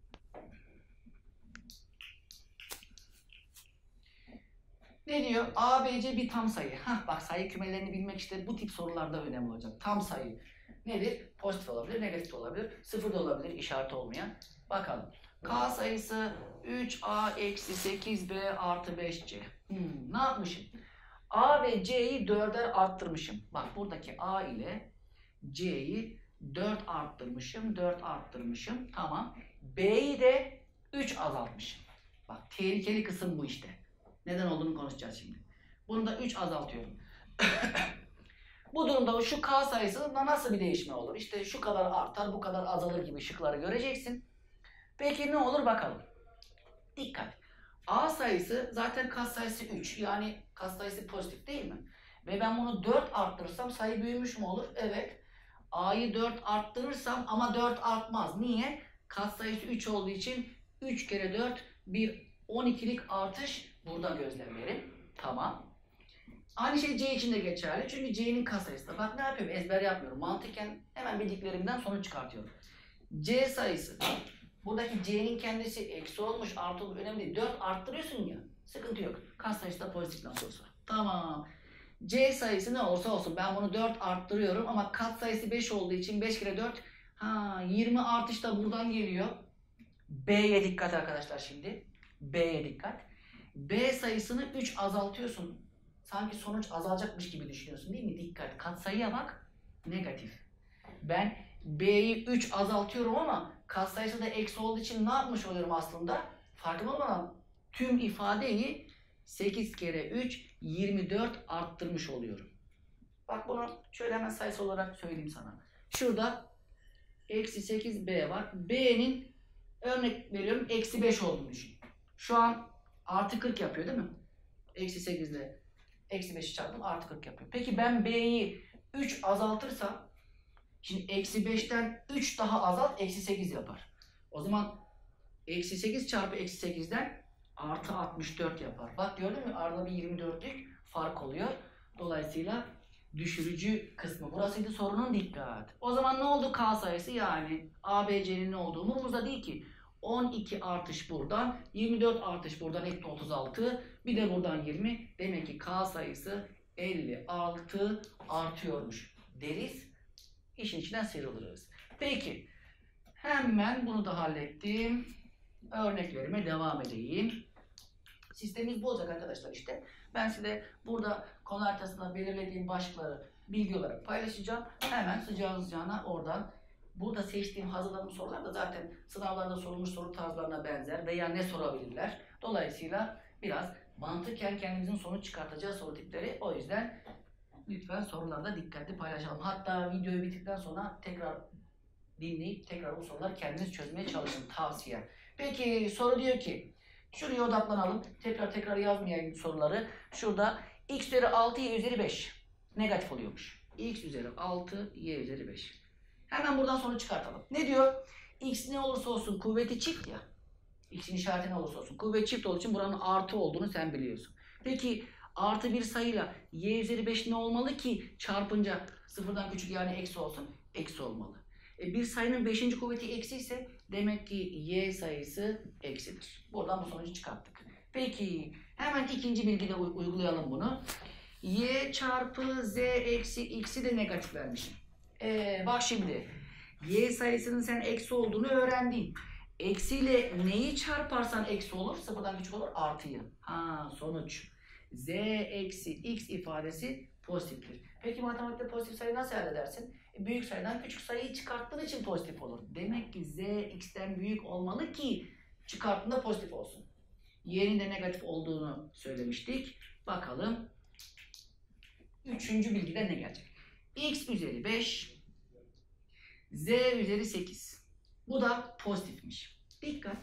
Ne diyor? A, B, C bir tam sayı. Hah, bak sayı kümelerini bilmek işte bu tip sorularda önemli olacak. Tam sayı nedir? Pozitif olabilir, negatif olabilir, sıfır da olabilir, işareti olmayan. Bakalım. K sayısı üç a eksi sekiz b artı beş c. Hmm, ne yapmışım? A ve C'yi dörder arttırmışım. Bak buradaki A ile C'yi dört arttırmışım, dört arttırmışım. Tamam. B'yi de üç azaltmışım. Bak tehlikeli kısım bu işte. Neden olduğunu konuşacağız şimdi. Bunu da üç azaltıyorum. Bu durumda şu K sayısında nasıl bir değişme olur? İşte şu kadar artar, bu kadar azalır gibi şıkları göreceksin. Peki ne olur bakalım. Dikkat. A sayısı zaten katsayısı üç. Yani katsayısı pozitif değil mi? Ve ben bunu dört arttırırsam sayı büyümüş mü olur? Evet. A'yı dört arttırırsam ama dört artmaz. Niye? Katsayısı üç olduğu için üç kere dört bir on ikilik artış burada gözlemlerim. Tamam. Aynı şey C için de geçerli. Çünkü C'nin katsayısı da. Bak ne yapıyorum? Ezber yapmıyorum. Mantıken hemen bildiklerimden sonuç çıkartıyorum. C sayısı. Buradaki C'nin kendisi eksi olmuş, artı olmuş, önemli değil. dört arttırıyorsun ya. Sıkıntı yok. Katsayısı da pozitif nasıl olsa. Tamam. C sayısı ne olursa olsun. Ben bunu dört arttırıyorum ama katsayısı beş olduğu için beş kere dört. Ha, yirmi artış da buradan geliyor. B'ye dikkat arkadaşlar şimdi. B'ye dikkat. B sayısını üç azaltıyorsun. Sanki sonuç azalacakmış gibi düşünüyorsun değil mi? Dikkat. Katsayıya bak. Negatif. Ben B'yi üç azaltıyorum ama katsayısı da eksi olduğu için ne yapmış oluyorum aslında? Farkında olmadan tüm ifadeyi sekiz kere üç yirmi dört arttırmış oluyorum. Bak bunu şöyle hemen sayısı olarak söyleyeyim sana. Şurada eksi sekiz b var. B'nin örnek veriyorum eksi beş olduğunu düşün. Şu an artı kırk yapıyor değil mi? Eksi sekiz ile eksi beşi çarptım artı kırk yapıyor. Peki ben B'yi üç azaltırsam şimdi eksi beşten üç daha azalt eksi sekiz yapar. O zaman eksi sekiz çarpı eksi sekizden artı altmış dört yapar. Bak gördün mü? Arada bir yirmi dörtlük fark oluyor. Dolayısıyla düşürücü kısmı. Burasıydı sorunun, dikkat. O zaman ne oldu K sayısı? Yani A B C'nin ne olduğu umurumuzda değil ki. on iki artış buradan, yirmi dört artış buradan eksi otuz altı. Bir de buradan yirmi. Demek ki K sayısı elli altı artıyormuş deriz. İşin içinden sıyrılırız. Peki. Hemen bunu da hallettim. Örneklerime devam edeyim. Sistemimiz bu olacak arkadaşlar işte. Ben size burada konu haritasında belirlediğim başlıkları bilgi olarak paylaşacağım. Hemen sıcağı sıcağına oradan. Burada seçtiğim hazırladığım sorular da zaten sınavlarda sorulmuş soru tarzlarına benzer veya ne sorabilirler. Dolayısıyla biraz mantıken kendimizin sonuç çıkartacağı soru tipleri. O yüzden lütfen sorularda dikkatli paylaşalım. Hatta videoyu bitirdikten sonra tekrar dinleyip tekrar bu soruları kendiniz çözmeye çalışın, tavsiye. Peki soru diyor ki, şuraya odaklanalım. Tekrar tekrar yazmayayım soruları. Şurada x üzeri altı, y üzeri beş negatif oluyormuş. X üzeri altı, y üzeri beş. Hemen buradan sonuç çıkartalım. Ne diyor? X ne olursa olsun kuvveti çift ya. X'in işareti ne olursa olsun. Kuvvet çift olduğu için buranın artı olduğunu sen biliyorsun. Peki artı bir sayıyla y üzeri beş ne olmalı ki çarpınca sıfırdan küçük yani eksi olsun? Eksi olmalı. E bir sayının beşinci kuvveti eksi ise demek ki y sayısı eksidir. Buradan bu sonucu çıkarttık. Peki hemen ikinci bilgide uygulayalım bunu. Y çarpı z eksi x'i de negatif vermişim. Ee, bak şimdi y sayısının sen eksi olduğunu öğrendin. Eksiyle neyi çarparsan eksi olur? Sıfırdan küçük olur, artıyı. Ha, sonuç. Z eksi x ifadesi pozitiftir. Peki matematikte pozitif sayı nasıl elde edersin? E, büyük sayıdan küçük sayıyı çıkarttığın için pozitif olur. Demek ki z x'ten büyük olmalı ki çıkarttığında pozitif olsun. Y'nin de negatif olduğunu söylemiştik. Bakalım. Üçüncü bilgide ne gelecek? X üzeri beş, z üzeri sekiz. Bu da pozitifmiş. Dikkat.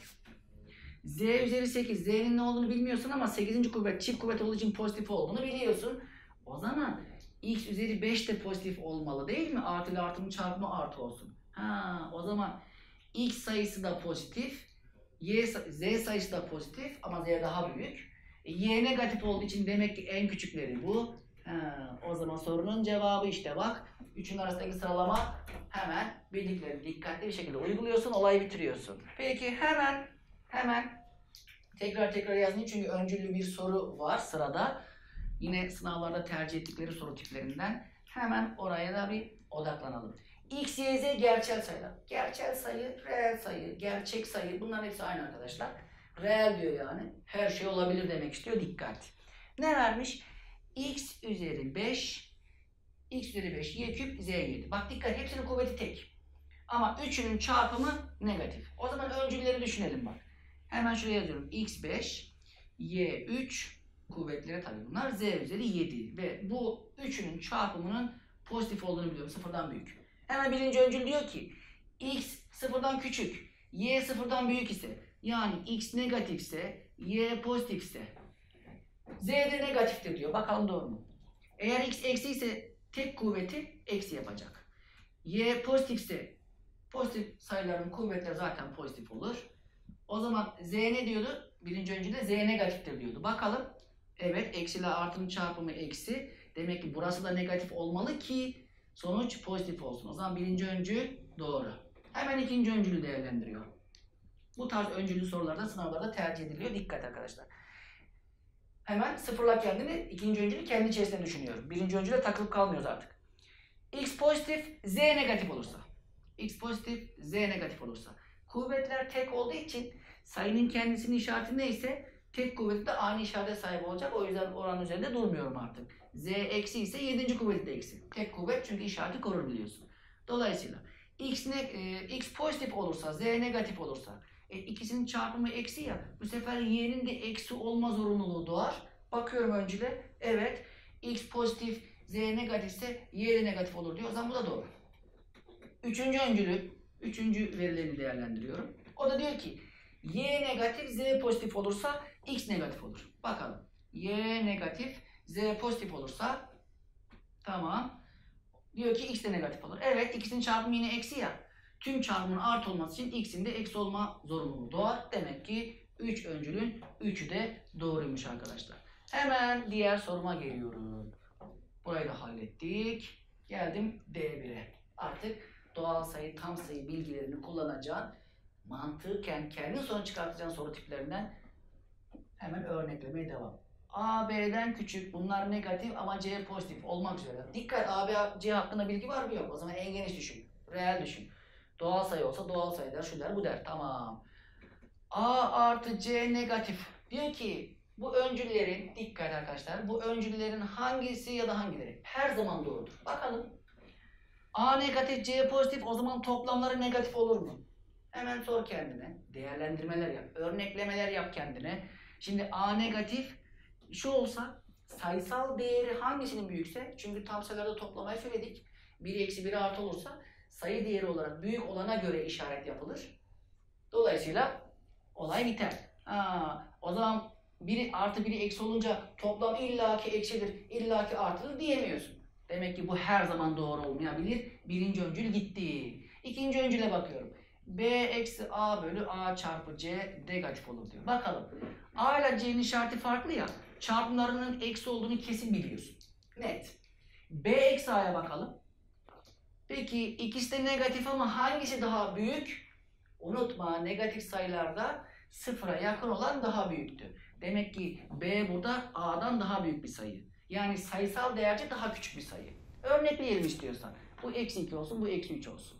Z üzeri sekiz. Z'nin ne olduğunu bilmiyorsun ama sekizinci kuvvet çift kuvvet olduğu için pozitif olduğunu biliyorsun. O zaman x üzeri beş de pozitif olmalı değil mi? Artı ile artının çarpımı artı olsun. Ha, o zaman x sayısı da pozitif. Y, z sayısı da pozitif ama z daha büyük. E, y negatif olduğu için demek ki en küçükleri bu. Ha, o zaman sorunun cevabı işte bak. Üçün arasındaki sıralama hemen bildiklerini dikkatli bir şekilde uyguluyorsun, olayı bitiriyorsun. Peki hemen hemen tekrar tekrar yazın çünkü öncüllü bir soru var sırada. Yine sınavlarda tercih ettikleri soru tiplerinden. Hemen oraya da bir odaklanalım. X, Y, Z gerçel sayılar. Gerçel sayı, reel sayı, gerçek sayı bunların hepsi aynı arkadaşlar. Reel diyor yani. Her şey olabilir demek istiyor. Dikkat. Ne vermiş? X üzeri beş, X üzeri beş, Y küp, Z yedi. Bak dikkat, hepsinin kuvveti tek. Ama üçünün çarpımı negatif. O zaman öncülleri düşünelim bak. Hemen şuraya yazıyorum. X beş, Y üç, kuvvetleri tabii bunlar. Z üzeri yedi. Ve bu üçünün çarpımının pozitif olduğunu biliyorum. Sıfırdan büyük. Hemen birinci öncül diyor ki X sıfırdan küçük, Y sıfırdan büyük ise yani X negatifse, Y pozitifse Z de negatiftir diyor. Bakalım doğru mu? Eğer X eksi ise tek kuvveti eksi yapacak. Y pozitifse pozitif sayıların kuvvetleri zaten pozitif olur. O zaman Z ne diyordu? Birinci öncülde Z negatiftir diyordu. Bakalım. Evet, eksi ile artının çarpımı eksi. Demek ki burası da negatif olmalı ki sonuç pozitif olsun. O zaman birinci öncül doğru. Hemen ikinci öncülü değerlendiriyor. Bu tarz öncüllü sorularda sınavlarda tercih ediliyor. Dikkat arkadaşlar. Hemen sıfırla kendini, ikinci öncülü kendi içerisinde düşünüyorum. Birinci öncüle takılıp kalmıyoruz artık. X pozitif, Z negatif olursa. X pozitif, Z negatif olursa. Kuvvetler tek olduğu için sayının kendisinin işareti neyse tek kuvveti de aynı işarete sahip olacak. O yüzden oranın üzerinde durmuyorum artık. Z eksi ise yedinci kuvveti de eksi. Tek kuvvet çünkü işareti korur biliyorsun. Dolayısıyla X, ne, e, X pozitif olursa, Z negatif olursa E, ikisinin çarpımı eksi ya. Bu sefer y'nin de eksi olma zorunluluğu doğar. Bakıyorum öncüle. Evet. X pozitif, z negatifse y de negatif olur diyor. O zaman bu da doğru. Üçüncü öncülü, üçüncü verilerini değerlendiriyorum. O da diyor ki y negatif, z pozitif olursa x negatif olur. Bakalım. Y negatif, z pozitif olursa tamam. Diyor ki x de negatif olur. Evet, ikisinin çarpımı yine eksi ya. Tüm çarpımın artı olması için x'in de eksi olma zorunluluğu doğar. Demek ki üç öncülün üçü de doğruymuş arkadaşlar. Hemen diğer soruma geliyorum. Burayı da hallettik. Geldim D bir'e. Artık doğal sayı, tam sayı bilgilerini kullanacağın, mantıken kendin sonra çıkartacağın soru tiplerinden hemen örneklemeye devam. A, B'den küçük. Bunlar negatif ama C pozitif olmak üzere. Dikkat, A, B, C hakkında bilgi var mı yok? O zaman en geniş düşün. Reel düşün. Doğal sayı olsa doğal sayı der, şu der, bu der. Tamam. A artı C negatif. Diyor ki bu öncüllerin, dikkat arkadaşlar, bu öncüllerin hangisi ya da hangileri her zaman doğrudur. Bakalım. A negatif, C pozitif, o zaman toplamları negatif olur mu? Hemen sor kendine. Değerlendirmeler yap. Örneklemeler yap kendine. Şimdi A negatif şu olsa sayısal değeri hangisinin büyükse, çünkü tam sayılarda toplamayı söyledik. bir eksi bir artı olursa sayı değeri olarak büyük olana göre işaret yapılır. Dolayısıyla olay biter. Ha, o zaman biri artı biri eksi olunca toplam illaki eksidir, illaki artıdır diyemiyorsun. Demek ki bu her zaman doğru olmayabilir. Birinci öncül gitti. İkinci öncüle bakıyorum. B eksi A bölü A çarpı C negatif olur diyor. Bakalım. A ile C'nin işareti farklı ya. Çarpımlarının eksi olduğunu kesin biliyorsun. Net. B eksi A'ya bakalım. Peki ikisi de negatif ama hangisi daha büyük? Unutma, negatif sayılarda sıfıra yakın olan daha büyüktü. Demek ki B burada A'dan daha büyük bir sayı. Yani sayısal değerce daha küçük bir sayı. Örnekleyelim istiyorsan. Bu eksi iki olsun, bu eksi üç olsun.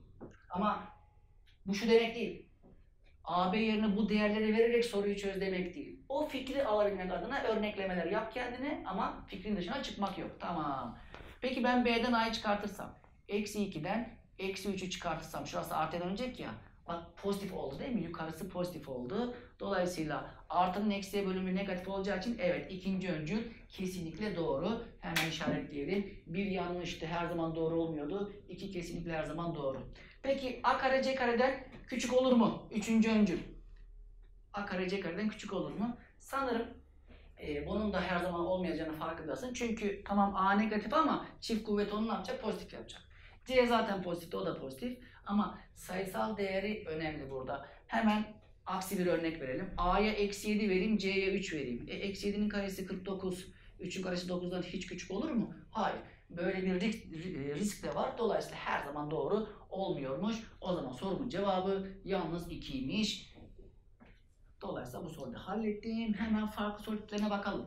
Ama bu şu demek değil. A B yerine bu değerleri vererek soruyu çöz demek değil. O fikri alabilmek adına örneklemeler yap kendine ama fikrin dışına çıkmak yok. Tamam. Peki ben B'den A'yı çıkartırsam, eksi ikiden eksi üçü çıkartırsam, şurası artıya dönecek ya. Bak pozitif oldu değil mi? Yukarısı pozitif oldu. Dolayısıyla artının eksiye bölümü negatif olacağı için evet, ikinci öncül kesinlikle doğru. Hemen işaretleyelim. Bir yanlıştı, her zaman doğru olmuyordu. İki kesinlikle her zaman doğru. Peki A kare C kareden küçük olur mu? Üçüncü öncül. A kare C kareden küçük olur mu? Sanırım e, bunun da her zaman olmayacağını farkındasın. Çünkü tamam A negatif ama çift kuvvet onu ne yapacak? Pozitif yapacak. C zaten pozitif, o da pozitif. Ama sayısal değeri önemli burada. Hemen aksi bir örnek verelim. A'ya eksi yedi vereyim, C'ye üç vereyim. E, eksi yedinin karesi kırk dokuz. üçün karesi dokuzdan hiç küçük olur mu? Hayır. Böyle bir risk, risk de var. Dolayısıyla her zaman doğru olmuyormuş. O zaman sorumun cevabı yalnız ikiymiş. Dolayısıyla bu soruyu hallettim. Hemen farklı soru tiplerine bakalım.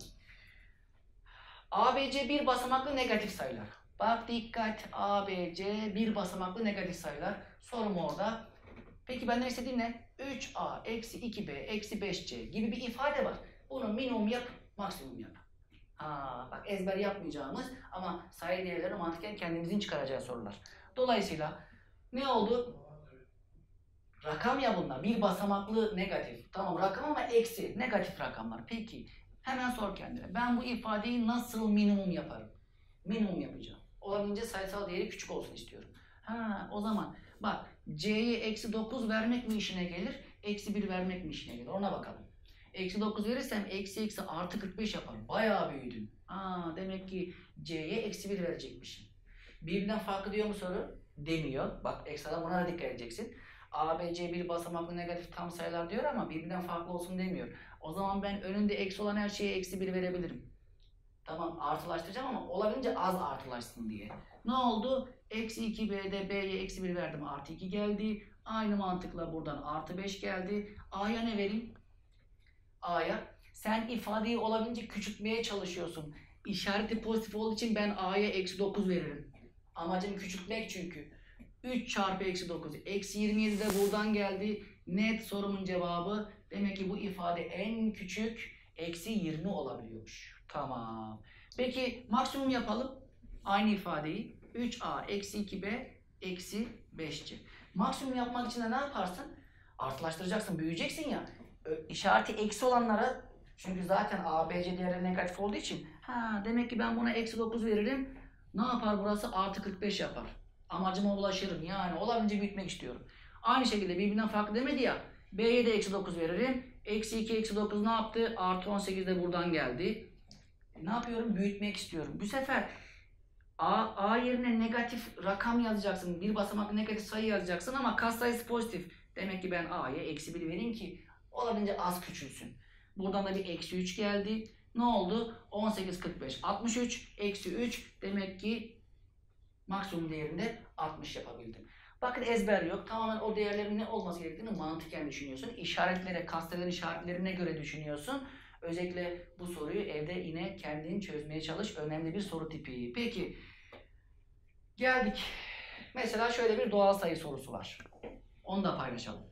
A, B, C bir basamaklı negatif sayılar. Bak dikkat, A, B, C bir basamaklı negatif sayılar. Sorum orada. Peki benden istediğim ne? üç A eksi iki B eksi beş C gibi bir ifade var. Bunu minimum yap, maksimum yap. Ha, bak ezber yapmayacağımız ama sayı değerlerini mantıken kendimizin çıkaracağı sorular. Dolayısıyla ne oldu? Rakam ya bunlar. Bir basamaklı negatif. Tamam rakam ama eksi. Negatif rakamlar. Peki hemen sor kendine. Ben bu ifadeyi nasıl minimum yaparım? Minimum yapacağım. Olabildiğince sayısal değeri küçük olsun istiyorum. Ha, o zaman bak C'ye eksi dokuz vermek mi işine gelir? Eksi bir vermek mi işine gelir? Ona bakalım. Eksi dokuz verirsem eksi eksi artı kırk beş yapar. Bayağı büyüdün. Aa, demek ki C'ye eksi bir verecekmişim. Birbirinden farklı diyor mu soru? Demiyor. Bak ekstradan buna da dikkat edeceksin. A, B, C bir basamaklı negatif tam sayılar diyor ama birbirinden farklı olsun demiyor. O zaman ben önünde eksi olan her şeye eksi bir verebilirim. Tamam artılaştıracağım ama olabildiğince az artılaşsın diye. Ne oldu? Eksi iki B'de B'ye eksi bir verdim. Artı iki geldi. Aynı mantıkla buradan artı beş geldi. A'ya ne vereyim? A'ya. Sen ifadeyi olabildiğince küçültmeye çalışıyorsun. İşareti pozitif olduğu için ben A'ya eksi dokuz veririm. Amacım küçültmek çünkü. üç çarpı eksi dokuz. Eksi yirmi yedi de buradan geldi. Net sorumun cevabı. Demek ki bu ifade en küçük eksi yirmi olabiliyormuş. Tamam. Peki maksimum yapalım. Aynı ifadeyi. üç A eksi iki B eksi beş C. Maksimum yapmak için de ne yaparsın? Artılaştıracaksın, büyüyeceksin ya. İşareti eksi olanlara, çünkü zaten A, B, C değerleri negatif olduğu için, ha demek ki ben buna eksi dokuz veririm. Ne yapar burası? Artı kırk beş yapar. Amacıma ulaşırım. Yani olabildiğince büyütmek istiyorum. Aynı şekilde birbirinden farklı demedi ya. B'ye de eksi dokuz veririm. Eksi iki, eksi dokuz ne yaptı? Artı on sekiz de buradan geldi. Ne yapıyorum? Büyütmek istiyorum. Bu sefer A, A yerine negatif rakam yazacaksın. Bir basamaklı negatif sayı yazacaksın ama katsayısı pozitif. Demek ki ben A'ya eksi bir vereyim ki olabildiğince az küçülsün. Buradan da bir eksi üç geldi. Ne oldu? on sekiz, kırk beş, altmış üç. Eksi üç. Demek ki maksimum değerinde altmış yapabildim. Bakın ezber yok. Tamamen o değerlerin ne olması gerektiğini mantıken düşünüyorsun. İşaretlere, kasteden işaretlerine göre düşünüyorsun. Özellikle bu soruyu evde yine kendin çözmeye çalış. Önemli bir soru tipi. Peki. Geldik. Mesela şöyle bir doğal sayı sorusu var. Onu da paylaşalım.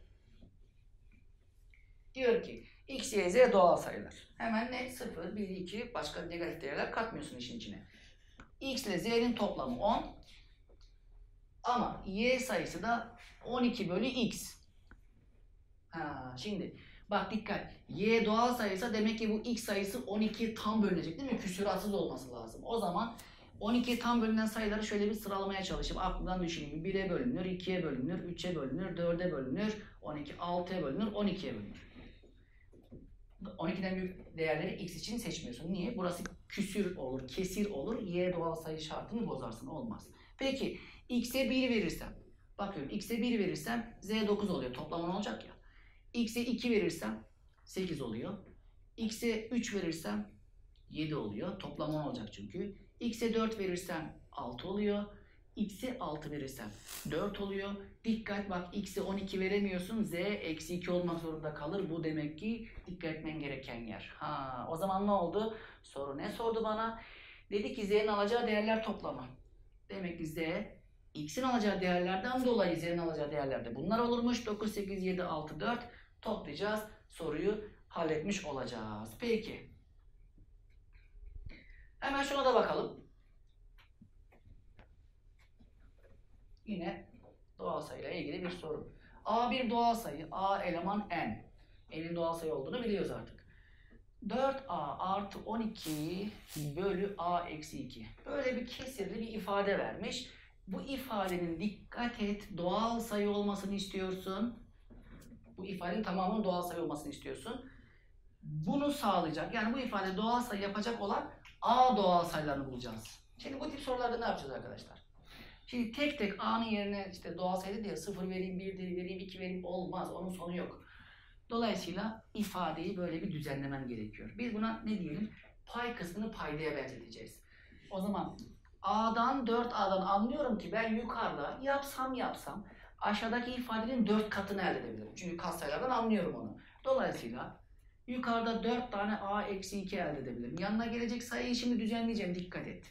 Diyor ki x, y, z doğal sayılar. Hemen ne? sıfır, bir, iki başka negatif değerler katmıyorsun işin içine. X ile z'nin toplamı on. Ama y sayısı da on iki bölü x. Ha, şimdi bak dikkat. Y doğal sayısı demek ki bu x sayısı on ikiye tam bölünecek değil mi? Küsuratsız olması lazım. O zaman on ikiye tam bölünen sayıları şöyle bir sıralamaya çalışayım. Aklımdan düşüneyim. bire bölünür, ikiye bölünür, üçe bölünür, dörde bölünür, on iki, altıya bölünür, on ikiye bölünür. on ikiden büyük değerleri x için seçmiyorsun. Niye? Burası küsür olur, kesir olur. Y doğal sayı şartını bozarsın. Olmaz. Peki x'e bir verirsem, bakıyorum x'e bir verirsem z dokuz oluyor. Toplam on olacak ya. X'e iki verirsem sekiz oluyor. X'e üç verirsem yedi oluyor. Toplam on olacak çünkü. X'e dört verirsem altı oluyor. X'e altı verirsem dört oluyor. Dikkat bak, X'e on iki veremiyorsun. Z eksi iki olmak zorunda kalır. Bu demek ki dikkat etmen gereken yer. Ha, o zaman ne oldu? Soru ne sordu bana? Dedi ki Z'nin alacağı değerler toplamı. Demek ki Z X'in alacağı değerlerden dolayı Z'nin alacağı değerlerde bunlar olurmuş. dokuz, sekiz, yedi, altı, dört toplayacağız. Soruyu halletmiş olacağız. Peki. Hemen şuna da bakalım. Yine doğal sayıyla ilgili bir soru. A bir doğal sayı. A eleman n. N'in doğal sayı olduğunu biliyoruz artık. dört a artı on iki bölü a eksi iki. Böyle bir kesirli bir ifade vermiş. Bu ifadenin dikkat et doğal sayı olmasını istiyorsun. Bu ifadenin tamamının doğal sayı olmasını istiyorsun. Bunu sağlayacak, yani bu ifade doğal sayı yapacak olan a doğal sayılarını bulacağız. Şimdi bu tip sorularda ne yapacağız arkadaşlar? Şimdi tek tek a'nın yerine işte doğal sayı diye sıfır vereyim, bir vereyim, iki vereyim olmaz. Onun sonu yok. Dolayısıyla ifadeyi böyle bir düzenlemen gerekiyor. Biz buna ne diyelim? Pay kısmını paydaya benzeteceğiz. O zaman a'dan dört a'dan anlıyorum ki ben yukarıda yapsam yapsam aşağıdaki ifadenin dört katını elde edebilirim. Çünkü katsayılardan anlıyorum onu. Dolayısıyla yukarıda dört tane a eksi iki elde edebilirim. Yanına gelecek sayıyı şimdi düzenleyeceğim. Dikkat et.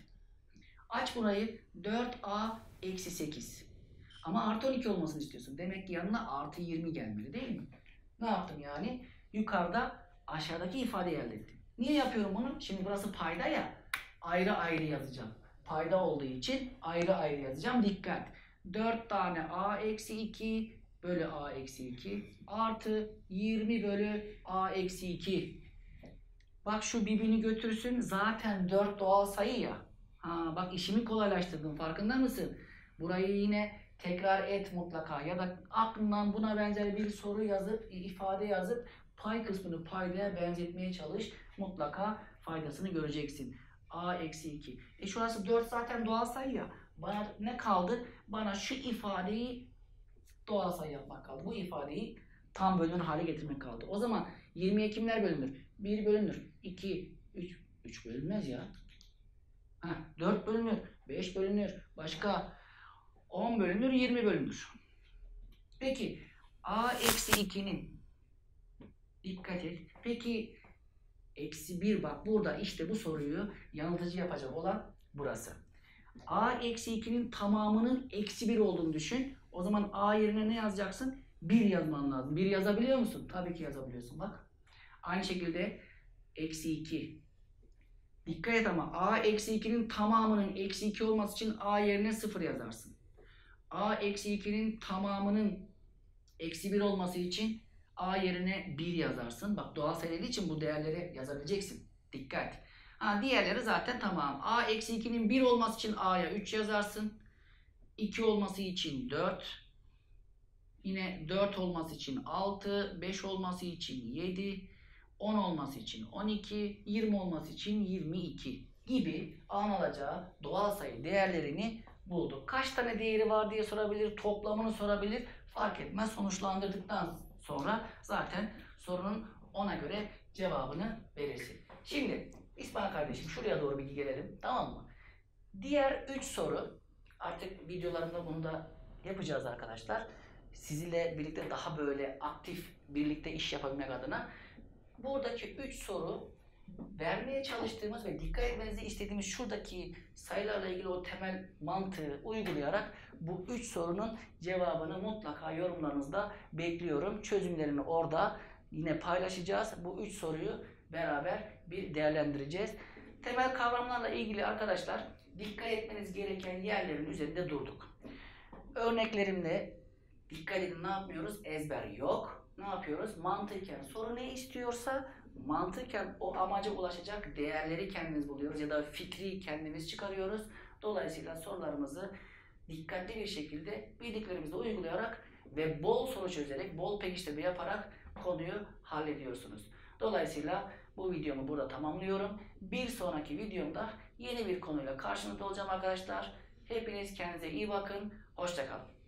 Aç burayı. dört a eksi sekiz. Ama artı on iki olmasını istiyorsun. Demek ki yanına artı yirmi gelmeli değil mi? Ne yaptım yani? Yukarıda aşağıdaki ifadeyi elde ettim. Niye yapıyorum bunu? Şimdi burası payda ya. Ayrı ayrı yazacağım. Payda olduğu için ayrı ayrı yazacağım. Dikkat. dört tane a eksi iki bölü a eksi iki artı yirmi bölü a eksi iki. Bak şu birbirini götürsün. Zaten dört doğal sayı ya. Ha, bak işimi kolaylaştırdım. Farkında mısın? Burayı yine tekrar et mutlaka ya da aklından buna benzer bir soru yazıp, ifade yazıp pay kısmını paydaya benzetmeye çalış. Mutlaka faydasını göreceksin. a eksi iki. E şurası dört zaten doğal sayı ya. Bana ne kaldı? Bana şu ifadeyi doğal sayı yapmak kaldı. Bu ifadeyi tam bölünür hale getirmek kaldı. O zaman yirmiye kimler bölünür? bir bölünür. iki, üç. üç bölünmez ya. Ha, dört bölünür. beş bölünür. Başka on bölünür, yirmi bölünür. Peki a eksi ikinin dikkat et. Peki eksi bir bak burada işte bu soruyu yanıltıcı yapacak olan burası. a eksi ikinin tamamının eksi bir olduğunu düşün. O zaman a yerine ne yazacaksın? bir yazman lazım. bir yazabiliyor musun? Tabii ki yazabiliyorsun bak. Aynı şekilde eksi iki. Dikkat et ama a eksi ikinin tamamının eksi iki olması için a yerine sıfır yazarsın. a eksi ikinin tamamının Eksi bir olması için a yerine bir yazarsın. Bak doğal sayı dediği için bu değerleri yazabileceksin. Dikkat. Ha, diğerleri zaten tamam. A eksi ikinin bir olması için a'ya üç yazarsın. iki olması için dört. Yine dört olması için altı. beş olması için yedi. on olması için on iki. yirmi olması için yirmi iki gibi alınacağı doğal sayı değerlerini bulduk. Kaç tane değeri var diye sorabilir, toplamını sorabilir. Fark etmez. Sonuçlandırdıktan sonra zaten sorunun ona göre cevabını verirsin. Şimdi İsmail kardeşim şuraya doğru bir gelelim, tamam mı? Diğer üç soru, artık videolarımda bunu da yapacağız arkadaşlar. Sizinle birlikte daha böyle aktif birlikte iş yapabilmek adına. Buradaki üç soru vermeye çalıştığımız ve dikkat etmenizi istediğimiz şuradaki sayılarla ilgili o temel mantığı uygulayarak bu üç sorunun cevabını mutlaka yorumlarınızda bekliyorum. Çözümlerini orada yine paylaşacağız. Bu üç soruyu beraber bir değerlendireceğiz. Temel kavramlarla ilgili arkadaşlar dikkat etmeniz gereken yerlerin üzerinde durduk. Örneklerimle dikkat edin, ne yapmıyoruz? Ezber yok. Ne yapıyoruz? Mantıken soru ne istiyorsa mantıken o amaca ulaşacak değerleri kendimiz buluyoruz ya da fikri kendimiz çıkarıyoruz. Dolayısıyla sorularımızı dikkatli bir şekilde bildiklerimizi uygulayarak ve bol soru çözerek, bol pekiştirme yaparak konuyu hallediyorsunuz. Dolayısıyla bu videomu burada tamamlıyorum. Bir sonraki videomda yeni bir konuyla karşınızda olacağım arkadaşlar. Hepiniz kendinize iyi bakın. Hoşça kalın.